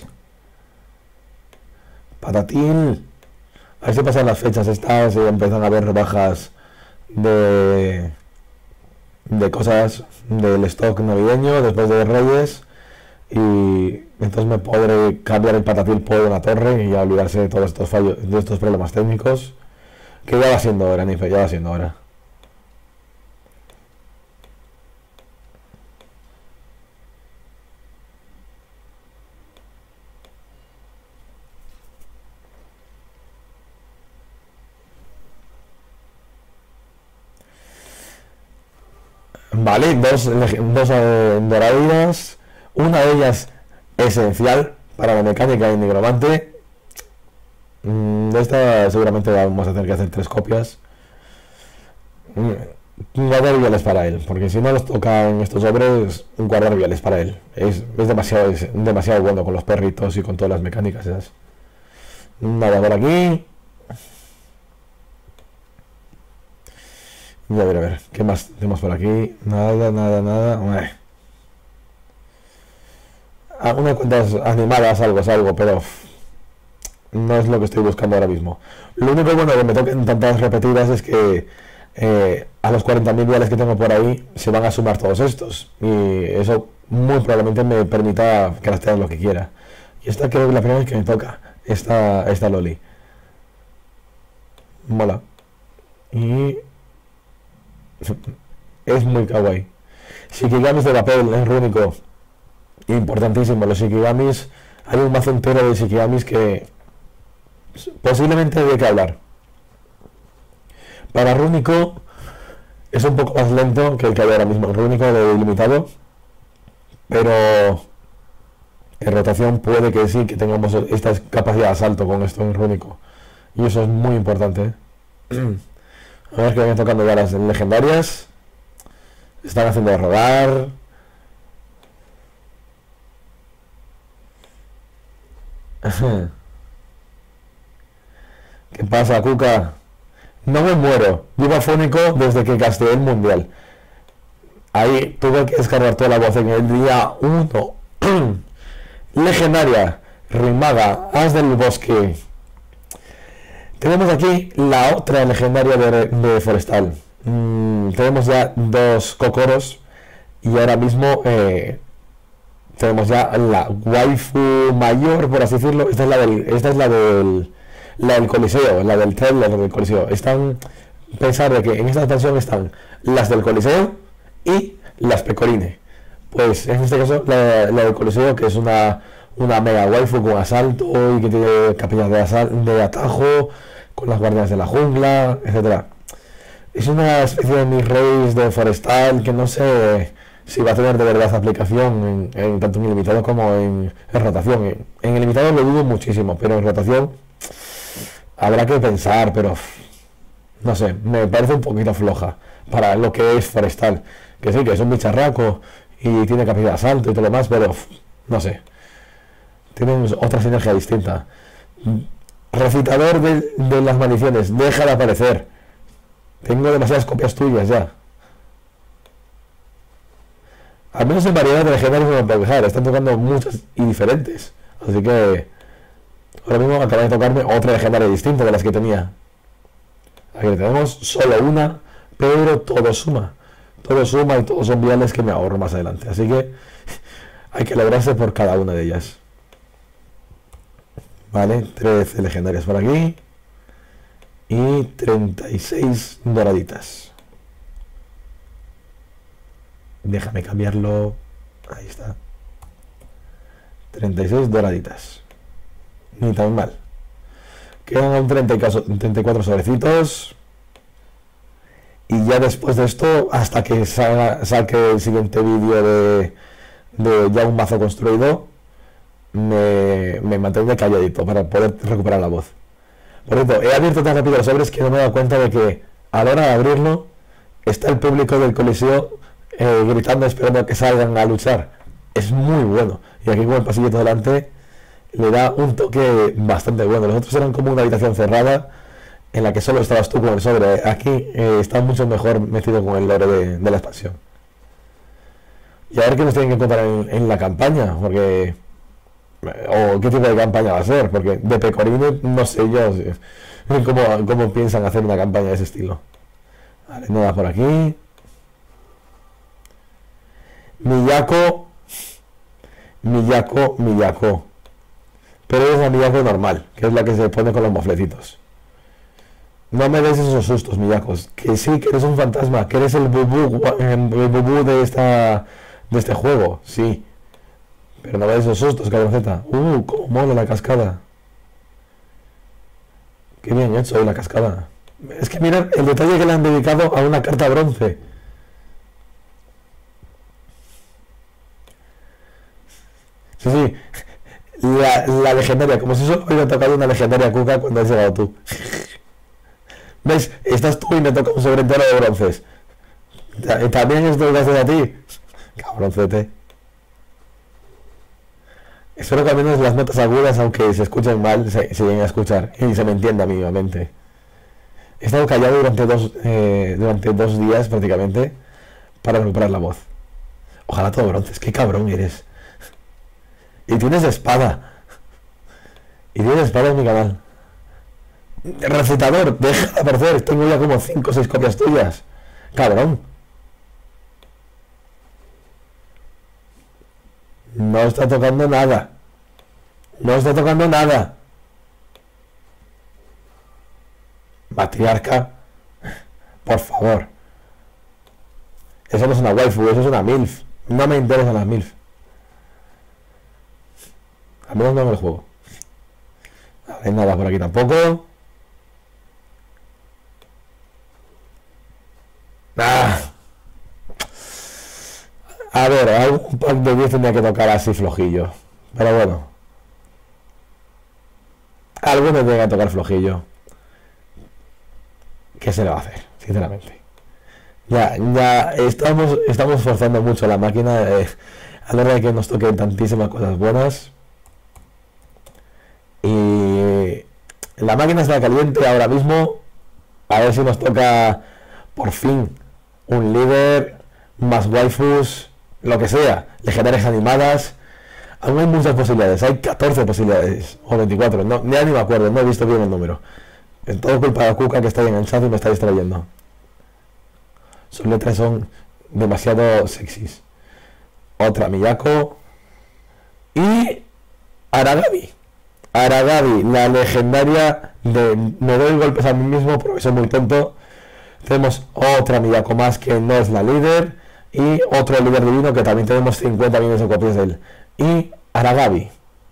Patatín. A ver si pasan las fechas estas y empiezan a haber rebajas de, de cosas del stock navideño después de Reyes. Y entonces me podré cambiar el patatín por una torre y ya olvidarse de todos estos fallos, de estos problemas técnicos. Que ya va siendo hora, Nife, ya va siendo hora. Vale, dos, dos eh, doradas, una de ellas esencial para la mecánica de Nigromante. Mm, de esta seguramente vamos a tener que hacer tres copias. Mm, guardar viales para él, porque si no los tocan estos sobres, guardar viales para él. Es, es, demasiado, es demasiado bueno con los perritos y con todas las mecánicas esas. Nada por aquí. Y a ver, a ver, ¿qué más tenemos por aquí? Nada, nada, nada. Ué. Algunas cuentas animadas, algo es algo, pero no es lo que estoy buscando ahora mismo. Lo único bueno que me toquen tantas repetidas es que eh, a los cuarenta mil viales que tengo por ahí se van a sumar todos estos. Y eso muy probablemente me permita craftear lo que quiera. Y esta creo que es la primera vez que me toca. Esta, esta Loli. Mola. Y... es muy kawaii. Shikigamis de papel, es rúnico. Importantísimo. Los Shikigamis, hay un mazo entero de Shikigamis que posiblemente hay que hablar. Para rúnico es un poco más lento que el que hay ahora mismo. El rúnico de ilimitado, pero en rotación puede que sí que tengamos esta capacidad de asalto con esto en rúnico. Y eso es muy importante, ¿eh? A ver que vayan tocando ya las legendarias. Están haciendo rodar. ¿Qué pasa, Cuca? No me muero. Llevo afónico desde que casteé el mundial. Ahí tuve que descargar toda la voz en el día uno. Legendaria. Rimada. As del bosque. Tenemos aquí la otra legendaria de, de Forestal. Mm, tenemos ya dos Kokoros. Y ahora mismo eh, tenemos ya la waifu mayor, por así decirlo. Esta es la del, esta es la del, la del Coliseo, la del trailer del Coliseo. Están, pensar de que en esta expansión están las del Coliseo y las Pecorine. Pues en este caso la, la del Coliseo, que es una, una mega waifu con asalto y que tiene capacidad de, asal, de atajo, con las guardias de la jungla, etcétera. Es una especie de mis reyes de Forestal que no sé si va a tener de verdad aplicación en, en tanto en ilimitado como en, en rotación. En, en ilimitado lo dudo muchísimo, pero en rotación habrá que pensar, pero no sé, me parece un poquito floja para lo que es Forestal. Que sí, que es un bicharraco y tiene capacidad de asalto y todo lo demás, pero no sé, tienen otra sinergia distinta. Recitador de, de las maldiciones, deja de aparecer. Tengo demasiadas copias tuyas ya. Al menos en variedad de legendarios no me puedo quejar. Están tocando muchas y diferentes. Así que ahora mismo acaba de tocarme otra legendaria distinta de las que tenía. Aquí tenemos solo una, pero todo suma. Todo suma y todos son viales que me ahorro más adelante. Así que hay que alegrarse por cada una de ellas. Vale, trece legendarias por aquí. Y treinta y seis doraditas. Déjame cambiarlo. Ahí está. treinta y seis doraditas. Ni tan mal. Quedan treinta y cuatro sobrecitos. Y ya después de esto, hasta que salga, saque el siguiente vídeo de, de ya un mazo construido, me, me mantendré calladito para poder recuperar la voz. Por cierto, he abierto tan rápido los sobres que no me he dado cuenta de que a la hora de abrirlo está el público del Coliseo eh, gritando, esperando a que salgan a luchar. Es muy bueno. Y aquí con el pasillito delante le da un toque bastante bueno. Los otros eran como una habitación cerrada en la que solo estabas tú con el sobre. Aquí eh, está mucho mejor metido con el lore de, de la expansión. Y a ver qué nos tienen que encontrar en, en la campaña, porque... o qué tipo de campaña va a ser, porque de Pecorine no sé yo cómo, cómo piensan hacer una campaña de ese estilo. Vale, nada por aquí. Miyako, Miyako, Miyako. Pero es la Miyako normal, que es la que se pone con los moflecitos. No me des esos sustos, Miyakos. Que sí, que eres un fantasma, que eres el bubú, el bubú de esta de este juego, sí. Pero no me des esos sustos, cabronceta. Uh, cómo mola la cascada. Qué bien hecho la cascada. Es que mirad el detalle que le han dedicado a una carta bronce. Sí, sí. La, la legendaria, como si solo hubiera tocado una legendaria cuca cuando has llegado tú. ¿Ves? Estás tú y me toca un sobre entero de bronces. También esto lo haces a ti. Cabroncete. Espero que al menos las notas agudas, aunque se escuchen mal, se, se lleguen a escuchar y se me entienda mínimamente. He estado callado durante dos, eh, durante dos días prácticamente para recuperar la voz. Ojalá todo bronces. Qué cabrón eres. Y tienes espada. Y tienes espada en mi canal. Recitador, deja de aparecer. Tengo ya como cinco o seis copias tuyas. Cabrón. No está tocando nada. No está tocando nada. Matriarca. Por favor. Eso no es una waifu, eso es una milf. No me interesan las milf. Al menos no me lo juego. No hay nada por aquí tampoco. Ah. A ver, algún pack de diez tendría que tocar así flojillo. Pero bueno. Algunos tendría que tocar flojillo. ¿Qué se le va a hacer? Sinceramente. Ya, ya estamos, estamos forzando mucho la máquina eh, a la hora de que nos toquen tantísimas cosas buenas. Y la máquina está caliente ahora mismo. A ver si nos toca por fin un líder, más waifus, lo que sea, legendarias animadas. Aún hay muchas posibilidades, hay catorce posibilidades, o veinticuatro, no, ya ni me acuerdo, no he visto bien el número. En todo culpa de Kuka, que está ahí en el chat y me está distrayendo. Sus letras son demasiado sexys. Otra Miyako. Y Aragami. Aragami, la legendaria de me doy golpes a mí mismo porque soy muy tonto. Tenemos otra Miyako más que no es la líder. Y otro líder divino que también tenemos cincuenta millones de copias de él. Y Aragami.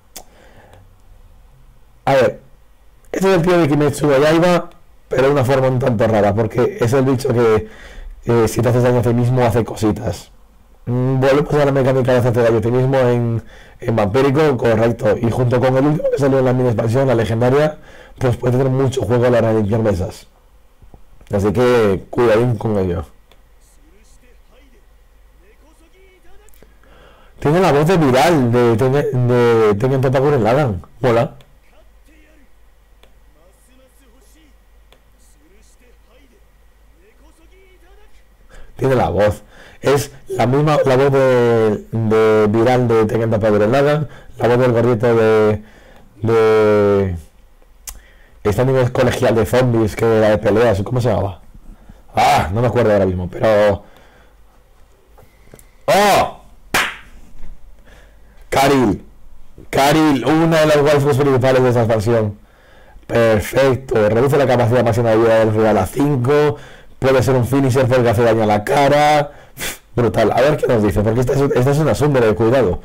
A ver, este es el tío de Kimetsu no Yaiba, pero de una forma un tanto rara, porque es el bicho que eh, si te haces daño a ti mismo hace cositas. Mm, volvemos a la mecánica de hacerte daño a ti mismo en, en vampírico, correcto. Y junto con el último que salió en la mini expansión, la legendaria, pues puede tener mucho juego a la hora de limpiar mesas. Así que cuidadín con ello. Tiene la voz de viral de Tengen Toppa Gurren Lagann. Mola. tiene la voz. Es la misma, la voz de, de Viral de Tekken Tapa Grenada, la voz del gordito de... de este anime colegial de zombies que era de peleas, ¿cómo se llamaba? Ah, no me acuerdo ahora mismo, pero... ¡Oh! Karil. Karil, una de las waifus principales de esa expansión. Perfecto. Reduce la capacidad máxima de vida del rival a cinco. Puede ser un finisher porque hace daño a la cara. Brutal. A ver qué nos dice, porque esta es, esta es una sombra de cuidado.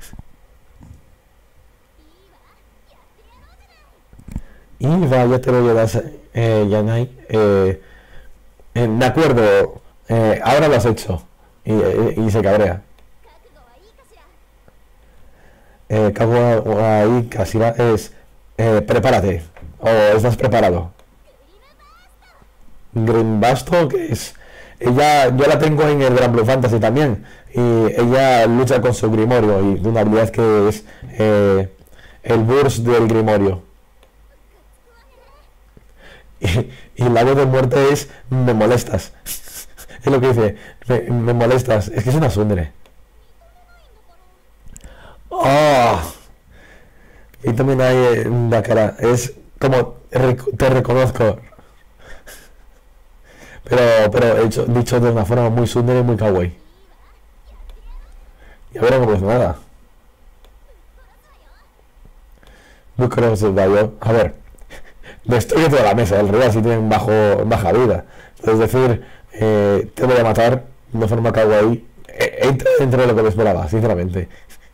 Y vaya, te lo llevas, eh, Yanai. Eh, eh, de acuerdo, eh, ahora lo has hecho. Y, y, y se cabrea. Eh, Kawaii Kasira es eh, prepárate. O estás preparado. Grimbasto, que es. Ella, yo la tengo en el Gran Blue Fantasy también. Y ella lucha con su Grimorio. Y de una habilidad que es eh, el burst del Grimorio. Y, y la voz de muerte es me molestas. Es lo que dice, me, me molestas. Es que es una sundere. Oh. Y también hay eh, la cara. Es como rec- te reconozco. Pero, pero hecho, dicho de una forma muy sundere y muy kawaii. Y ahora no pues nada. Muy cross Dayo. A ver. Destruye toda la mesa. El rival si tiene bajo, baja vida. Es decir, eh, te voy a matar de forma kawaii. Eh, entra dentro de lo que me esperaba, sinceramente.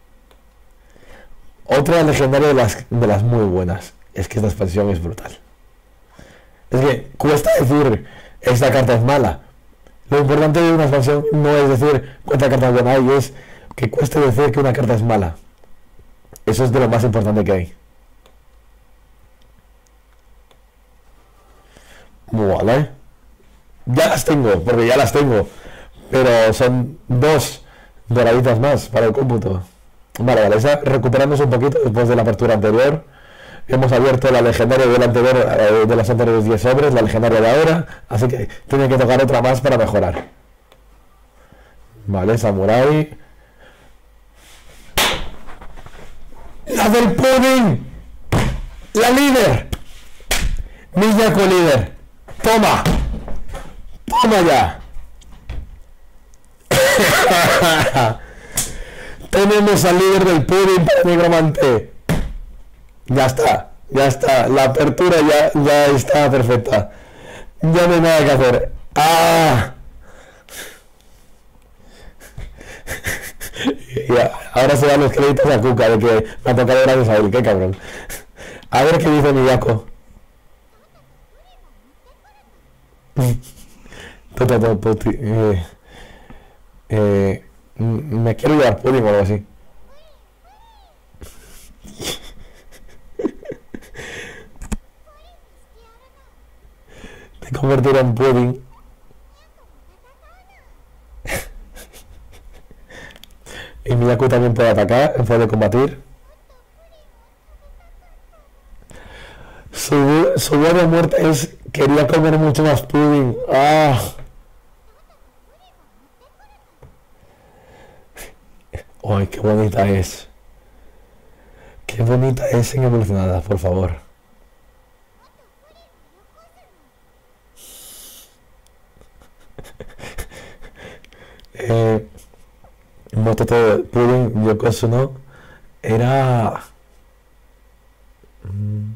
Otra legendaria de las, de las muy buenas. Es que esta expansión es brutal. Es que cuesta decir esta carta es mala. Lo importante de una expansión no es decir cuánta carta buena hay, es que cueste decir que una carta es mala. Eso es de lo más importante que hay. Vale. Ya las tengo, porque ya las tengo. Pero son dos doraditas más para el cómputo. Vale, vale, está recuperándose un poquito después de la apertura anterior. Hemos abierto la legendaria del anterior, eh, de las anteriores diez sobres, la legendaria de ahora. Así que tiene que tocar otra más para mejorar. Vale, Samurai. ¡La del pudding! ¡La líder! Miyako líder. ¡Toma! ¡Toma ya! Tenemos al líder del pudding para Negromante. Ya está, ya está. La apertura ya, ya está perfecta. Ya no hay nada que hacer. ¡Ah! Y ahora se dan los créditos a Kuka de que me ha tocado gracias a él. ¡Qué cabrón! A ver qué dice Miyako. Eh, eh, me quiero llevar pudding o algo así. Te convertiré en pudding. Y Miyako también puede atacar, puede combatir. Su, su voz de muerte es quería comer mucho más pudding. Ah. Ay, qué bonita es. Qué bonita es en evolucionada, por favor. eh, Mototo Pudding Yokosuno era... Mm,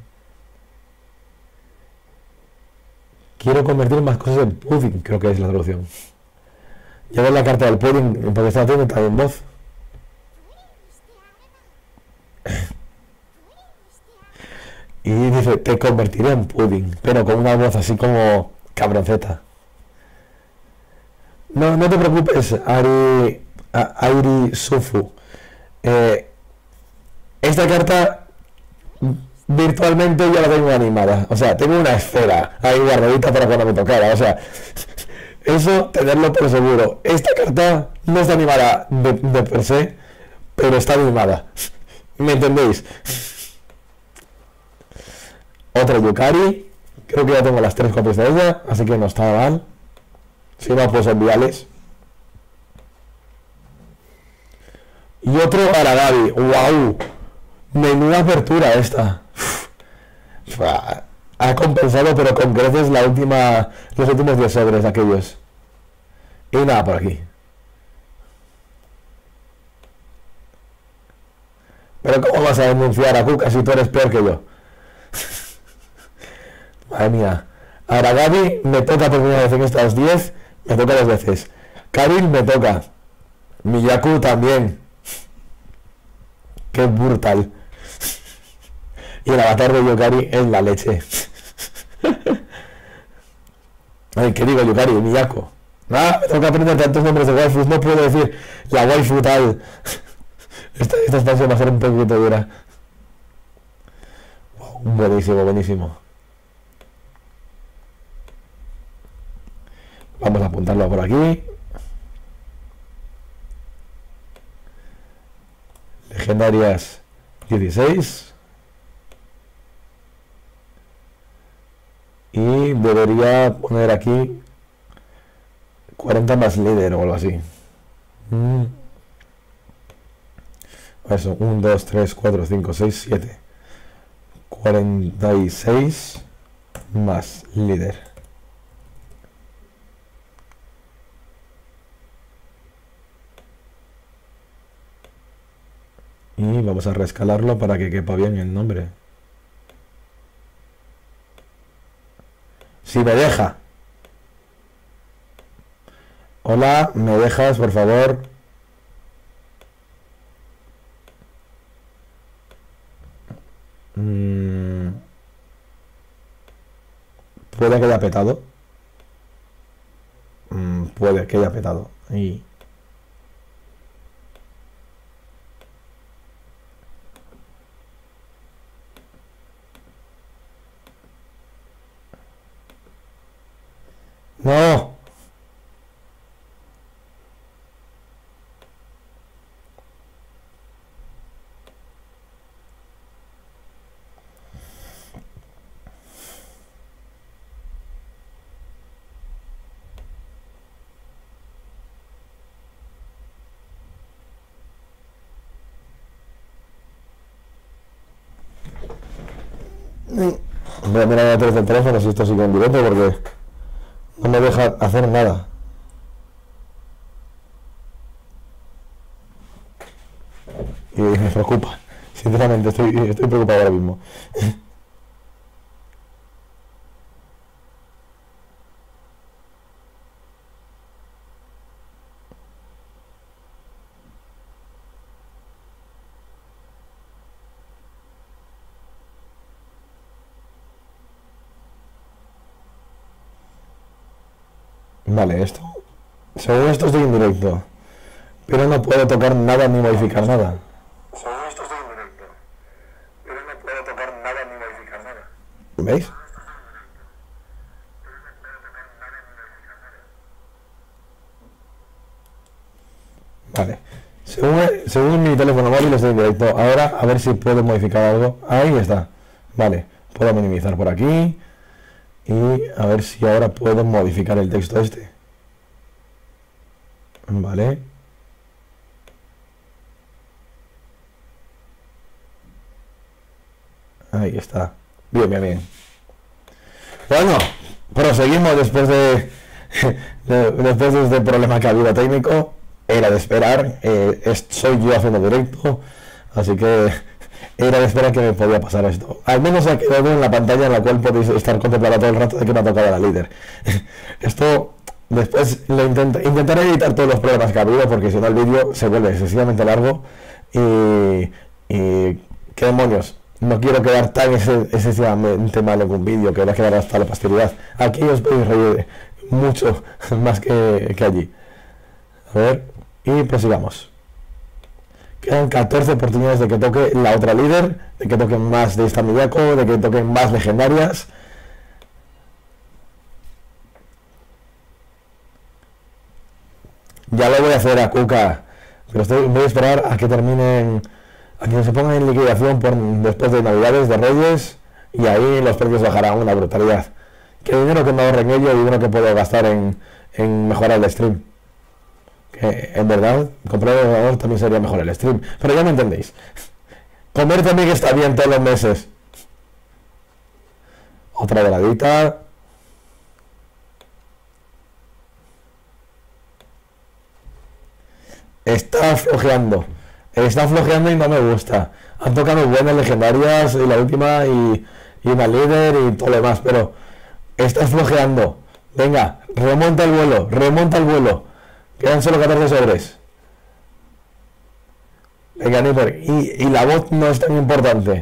quiero convertir más cosas en pudding, creo que es la traducción. Ya ves la carta del pudding, porque está haciendo también voz. Y dice, te convertiré en pudding, pero con una voz así como cabronceta. No, no te preocupes, Ari, a- Airi Sufu. Eh, esta carta virtualmente ya la tengo animada. O sea, tengo una esfera ahí guardadita para cuando me tocara. O sea, eso tenerlo por seguro. Esta carta no está animada de, de per se, pero está animada. ¿Me entendéis? Otra Yukari. Creo que ya tengo las tres copias de ella, así que no está mal. Si no, pues enviarles. Y otro Aragavi. ¡Wow! Menuda apertura esta. Uf. Ha compensado, pero con creces, la última, los últimos diez sobres aquellos. Y nada por aquí. Pero ¿cómo vas a denunciar a Cuca si tú eres peor que yo? Madre mía. Aragavi me toca por primera vez en estas diez. Me toca dos veces. Kabil me toca. Miyaku también. Qué brutal. Y el avatar de Yukari es la leche. Ay, ¿qué digo Yukari? Miyako. Ah, me toca aprender tantos nombres de waifus. No puedo decir la waifu tal. Esta, esta expansión va a ser un poquito dura. Wow, buenísimo, buenísimo. Vamos a apuntarlo por aquí. Legendarias dieciséis. Y debería poner aquí cuarenta más líder o algo así. Mm. Eso, uno, dos, tres, cuatro, cinco, seis, siete. cuarenta y seis más líder. Y vamos a reescalarlo para que quepa bien el nombre. Si me deja. Hola, ¿me dejas, por favor? Mm. Puede que haya petado. Mm, puede que haya petado. Y... No. Voy a mirar otra vez el teléfono si esto sigue en directo porque no me deja hacer nada. Y me preocupa. Sinceramente estoy, estoy preocupado ahora mismo. Vale, esto. Según esto estoy en directo. Pero no puedo tocar nada ni modificar nada. Según esto estoy en directo. Pero no puedo tocar nada ni modificar nada. ¿Veis? Vale. Según, según mi teléfono móvil estoy en directo. Ahora a ver si puedo modificar algo. Ahí está. Vale. Puedo minimizar por aquí. Y a ver si ahora puedo modificar el texto este. Vale. Ahí está. Bien, bien, bien. Bueno, proseguimos después de, de después de este problema que ha habido técnico. Era de esperar. Eh, es, soy yo haciendo directo. Así que era de esperar que me podía pasar esto. Al menos ha quedado en la pantalla en la cual podéis estar contemplando todo el rato de que me ha tocado la líder. Esto después lo intento, intentaré evitar todos los problemas que ha habido porque si no el vídeo se vuelve excesivamente largo y, y qué demonios. No quiero quedar tan excesivamente malo con un vídeo que va a quedar hasta la posteridad. Aquí os podéis reír mucho más que, que allí. A ver, y prosigamos. Quedan catorce oportunidades de que toque la otra líder, de que toquen más de esta Miyako, de que toquen más legendarias. Ya lo voy a hacer a Cuca, pero estoy, voy a esperar a que terminen, a que se pongan en liquidación por, después de Navidades, de Reyes, y ahí los precios bajarán una brutalidad. Que dinero que me ahorre en ello y dinero que puedo gastar en, en mejorar el stream. Que en verdad, comprar el ordenador también sería mejor el stream. Pero ya me entendéis. Comer también está bien todos los meses. Otra doradita. Está flojeando. Está flojeando y no me gusta. Han tocado buenas legendarias y la última y, y una líder y todo lo demás, pero está flojeando. Venga, remonta el vuelo, remonta el vuelo. Quedan solo catorce sobres. Venga, Nipper. Y, y la voz no es tan importante.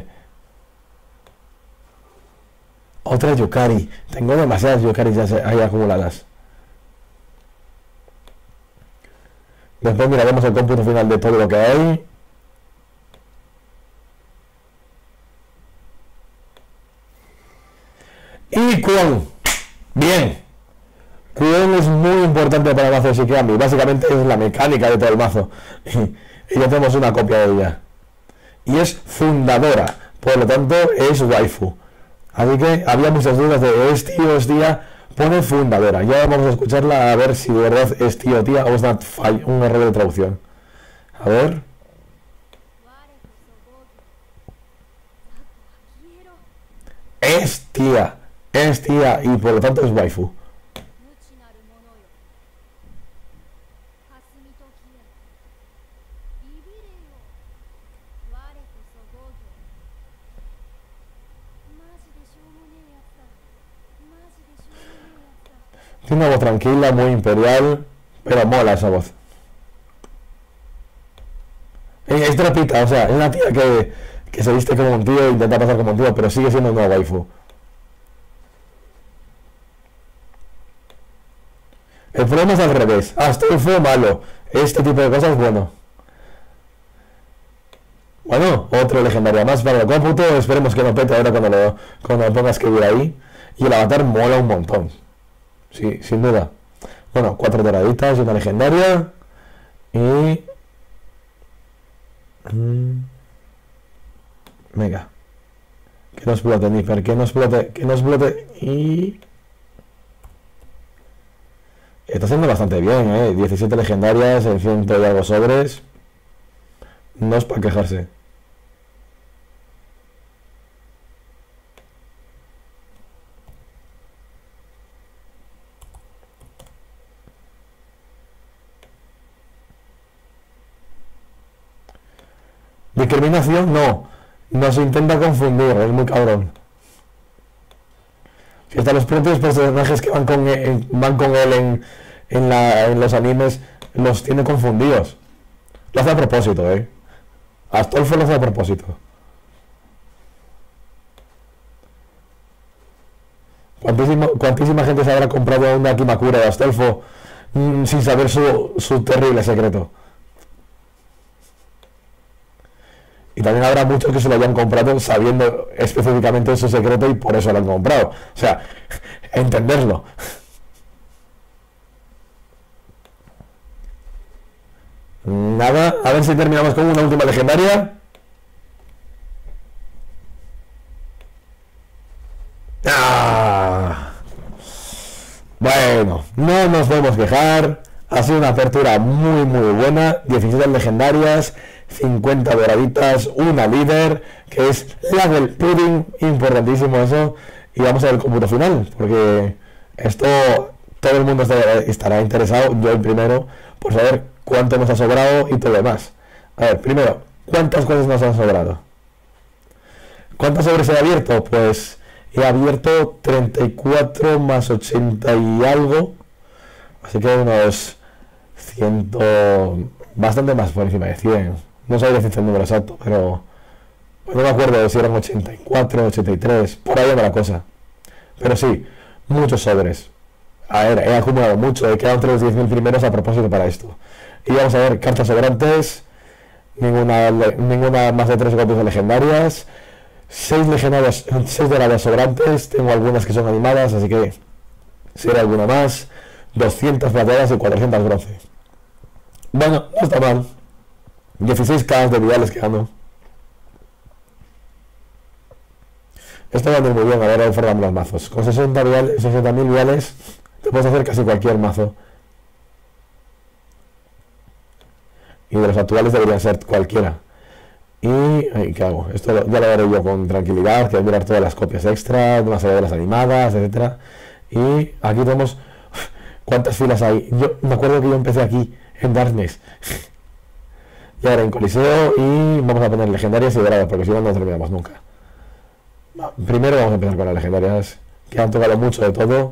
Otra Yukari. Tengo demasiadas Yukari ya ahí acumuladas. Después miraremos el cómputo final de todo lo que hay. Y Kwon. Bien. Kwon es muy importante para el mazo de Shikigami. Básicamente es la mecánica de todo el mazo. Y ya tenemos una copia de ella. Y es fundadora. Por lo tanto, es waifu. Así que había muchas dudas de es tío, es tía. Pone fundadora. Ya vamos a escucharla a ver si de verdad es tío o tía o es una fall- un error de traducción. A ver. Es tía. Es tía y por lo tanto es waifu. Tiene una voz tranquila, muy imperial, pero mola esa voz. Eh, Es trapita, o sea, es una tía que, que se viste como un tío e intenta pasar como un tío, pero sigue siendo una waifu. El problema es al revés. Astolfo malo. Este tipo de cosas, bueno. Bueno, otro legendario más para el cómputo. Esperemos que no pete ahora cuando lo, cuando lo ponga a escribir ahí. Y el avatar mola un montón. Sí, sin duda. Bueno, cuatro doraditas y una legendaria. Y... mm, venga. Que no explote, Nipper. Que no explote. Que no explote. Y... está haciendo bastante bien, ¿eh? diecisiete legendarias en ciento y algo sobres. No es para quejarse. Discriminación, no. Nos intenta confundir, es muy cabrón. Si hasta los propios personajes que van con él, van con él en, en, la, en los animes los tiene confundidos. Lo hace a propósito, ¿eh? Astolfo lo hace a propósito. ¿Cuantísima, cuantísima gente se habrá comprado una Kimakura de Astolfo mm, sin saber su, su terrible secreto? Y también habrá muchos que se lo hayan comprado sabiendo específicamente su secreto y por eso lo han comprado. O sea, entenderlo. Nada, a ver si terminamos con una última legendaria. Ah. Bueno, no nos podemos quejar. Ha sido una apertura muy muy buena. diecisiete legendarias, cincuenta doraditas, una líder, que es la del pudding. Importantísimo eso. Y vamos a ver el cómputo final, porque esto todo el mundo estará, estará interesado, yo el primero, por saber cuánto nos ha sobrado y todo lo demás. A ver, primero, ¿cuántas cosas nos han sobrado? ¿Cuántos sobres he abierto? Pues he abierto treinta y cuatro más ochenta y algo. Así que unos cien, bastante más por encima de cien. No sabía decir el número exacto, pero no me acuerdo si eran ochenta y cuatro, ochenta y tres, por ahí anda la cosa. Pero sí, muchos sobres. A ver, he acumulado mucho, he quedado entre los diez mil primeros a propósito para esto. Y vamos a ver, cartas sobrantes, ninguna, ninguna más de tres copias de legendarias, seis legendarias, seis doradas sobrantes, tengo algunas que son animadas, así que será alguna más, doscientas plateadas y cuatrocientas bronce. Bueno, no está mal. dieciséis k de viales que gano. Esto va a ir muy bien a ver formando los mazos. Con sesenta mil viales te puedes hacer casi cualquier mazo. y de los actuales deberían ser cualquiera. Y, ¿y ¿qué hago? Esto lo- ya lo haré yo con tranquilidad, que es mirar todas las copias extra, más allá de las animadas, etcétera. Y aquí tenemos cuántas filas hay. Yo me acuerdo que yo empecé aquí, en Darkness, y ahora en Coliseo, y vamos a poner legendarias y doradas, porque si no, no terminamos nunca. Va, primero vamos a empezar con las legendarias, que han tocado mucho de todo.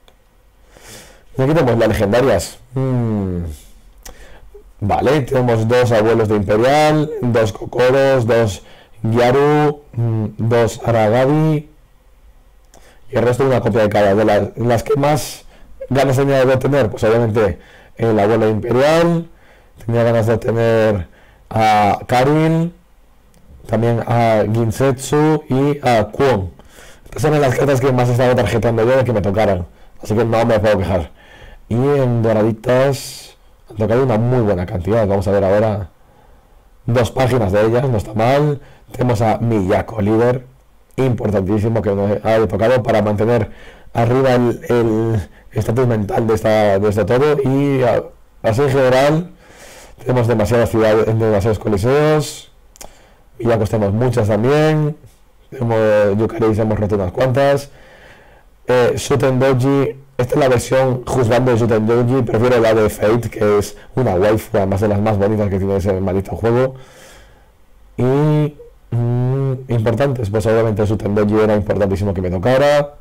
Y aquí tenemos las legendarias. Mm, Vale, tenemos dos abuelos de Imperial, dos Kokoros, dos Gyaru, mm, dos Aragami y el resto una copia de cada. De las, las que más ganas tenía de tener, pues obviamente el abuelo Imperial, tenía ganas de tener a Karin, también a Ginsetsu y a Kwon. Estas eran las cartas que más estaba tarjetando yo de que me tocaran, así que no me puedo quejar. Y en doraditas han tocado una muy buena cantidad, vamos a ver ahora dos páginas de ellas, no está mal. Tenemos a Miyako, líder, importantísimo que nos ha tocado para mantener arriba el el estatus mental de, esta, de este todo. Y a- así en general, tenemos demasiadas ciudades, demasiados coliseos. Miyako tenemos muchas también. Tenemos Yukaris, hemos roto unas cuantas. Eh, Shuten Doji, esta es la versión juzgando de Shuten Doji, prefiero la de Fate, que es una waifu, además de las más bonitas que tiene ese maldito juego. Y mm, importantes, pues obviamente Shuten Doji era importantísimo que me tocara.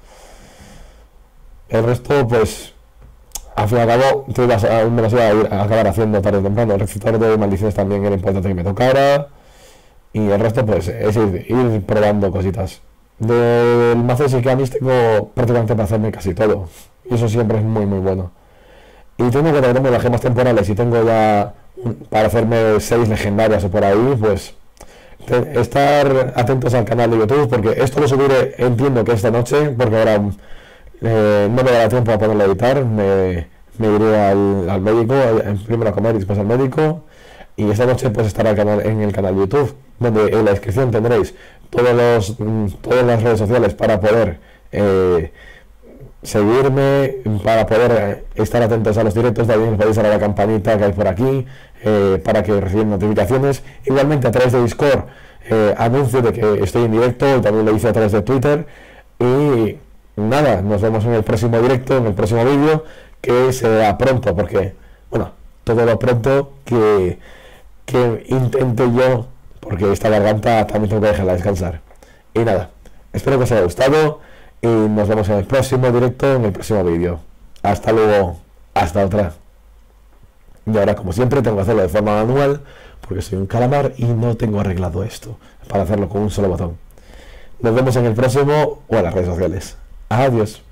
El resto, pues, al fin y al cabo, tú ibas a, me las iba a, ir a acabar haciendo tarde o temprano. El receptor de maldiciones también era importante que me tocara. Y el resto, pues, es ir, ir probando cositas. Del mazo de Shikamis tengo prácticamente para hacerme casi todo. Y eso siempre es muy, muy bueno. Y tengo que tener las gemas temporales. Y tengo ya un- para hacerme seis legendarias o por ahí, pues te- estar atentos al canal de YouTube, porque esto lo subiré, entiendo que esta noche, porque ahora eh, no me dará tiempo a ponerlo a editar. Me, me iré al, al médico, eh, primero a comer y después al médico. Y esta noche pues estará el canal, en el canal de YouTube, donde en la descripción tendréis todos los, mm, todas las redes sociales para poder eh, seguirme, para poder eh, estar atentos a los directos. También podéis dar a la campanita que hay por aquí, eh, para que reciban notificaciones. Igualmente a través de Discord eh, anuncio de que estoy en directo, y también lo hice a través de Twitter. Y nada, nos vemos en el próximo directo, en el próximo vídeo, que será pronto, porque, bueno, todo lo pronto que, que intente yo, porque esta garganta también tengo que dejarla descansar. Y nada, espero que os haya gustado y nos vemos en el próximo directo, en el próximo vídeo. Hasta luego, hasta otra. Y ahora, como siempre, tengo que hacerlo de forma manual, porque soy un calamar y no tengo arreglado esto para hacerlo con un solo botón. Nos vemos en el próximo o en las redes sociales. Adiós.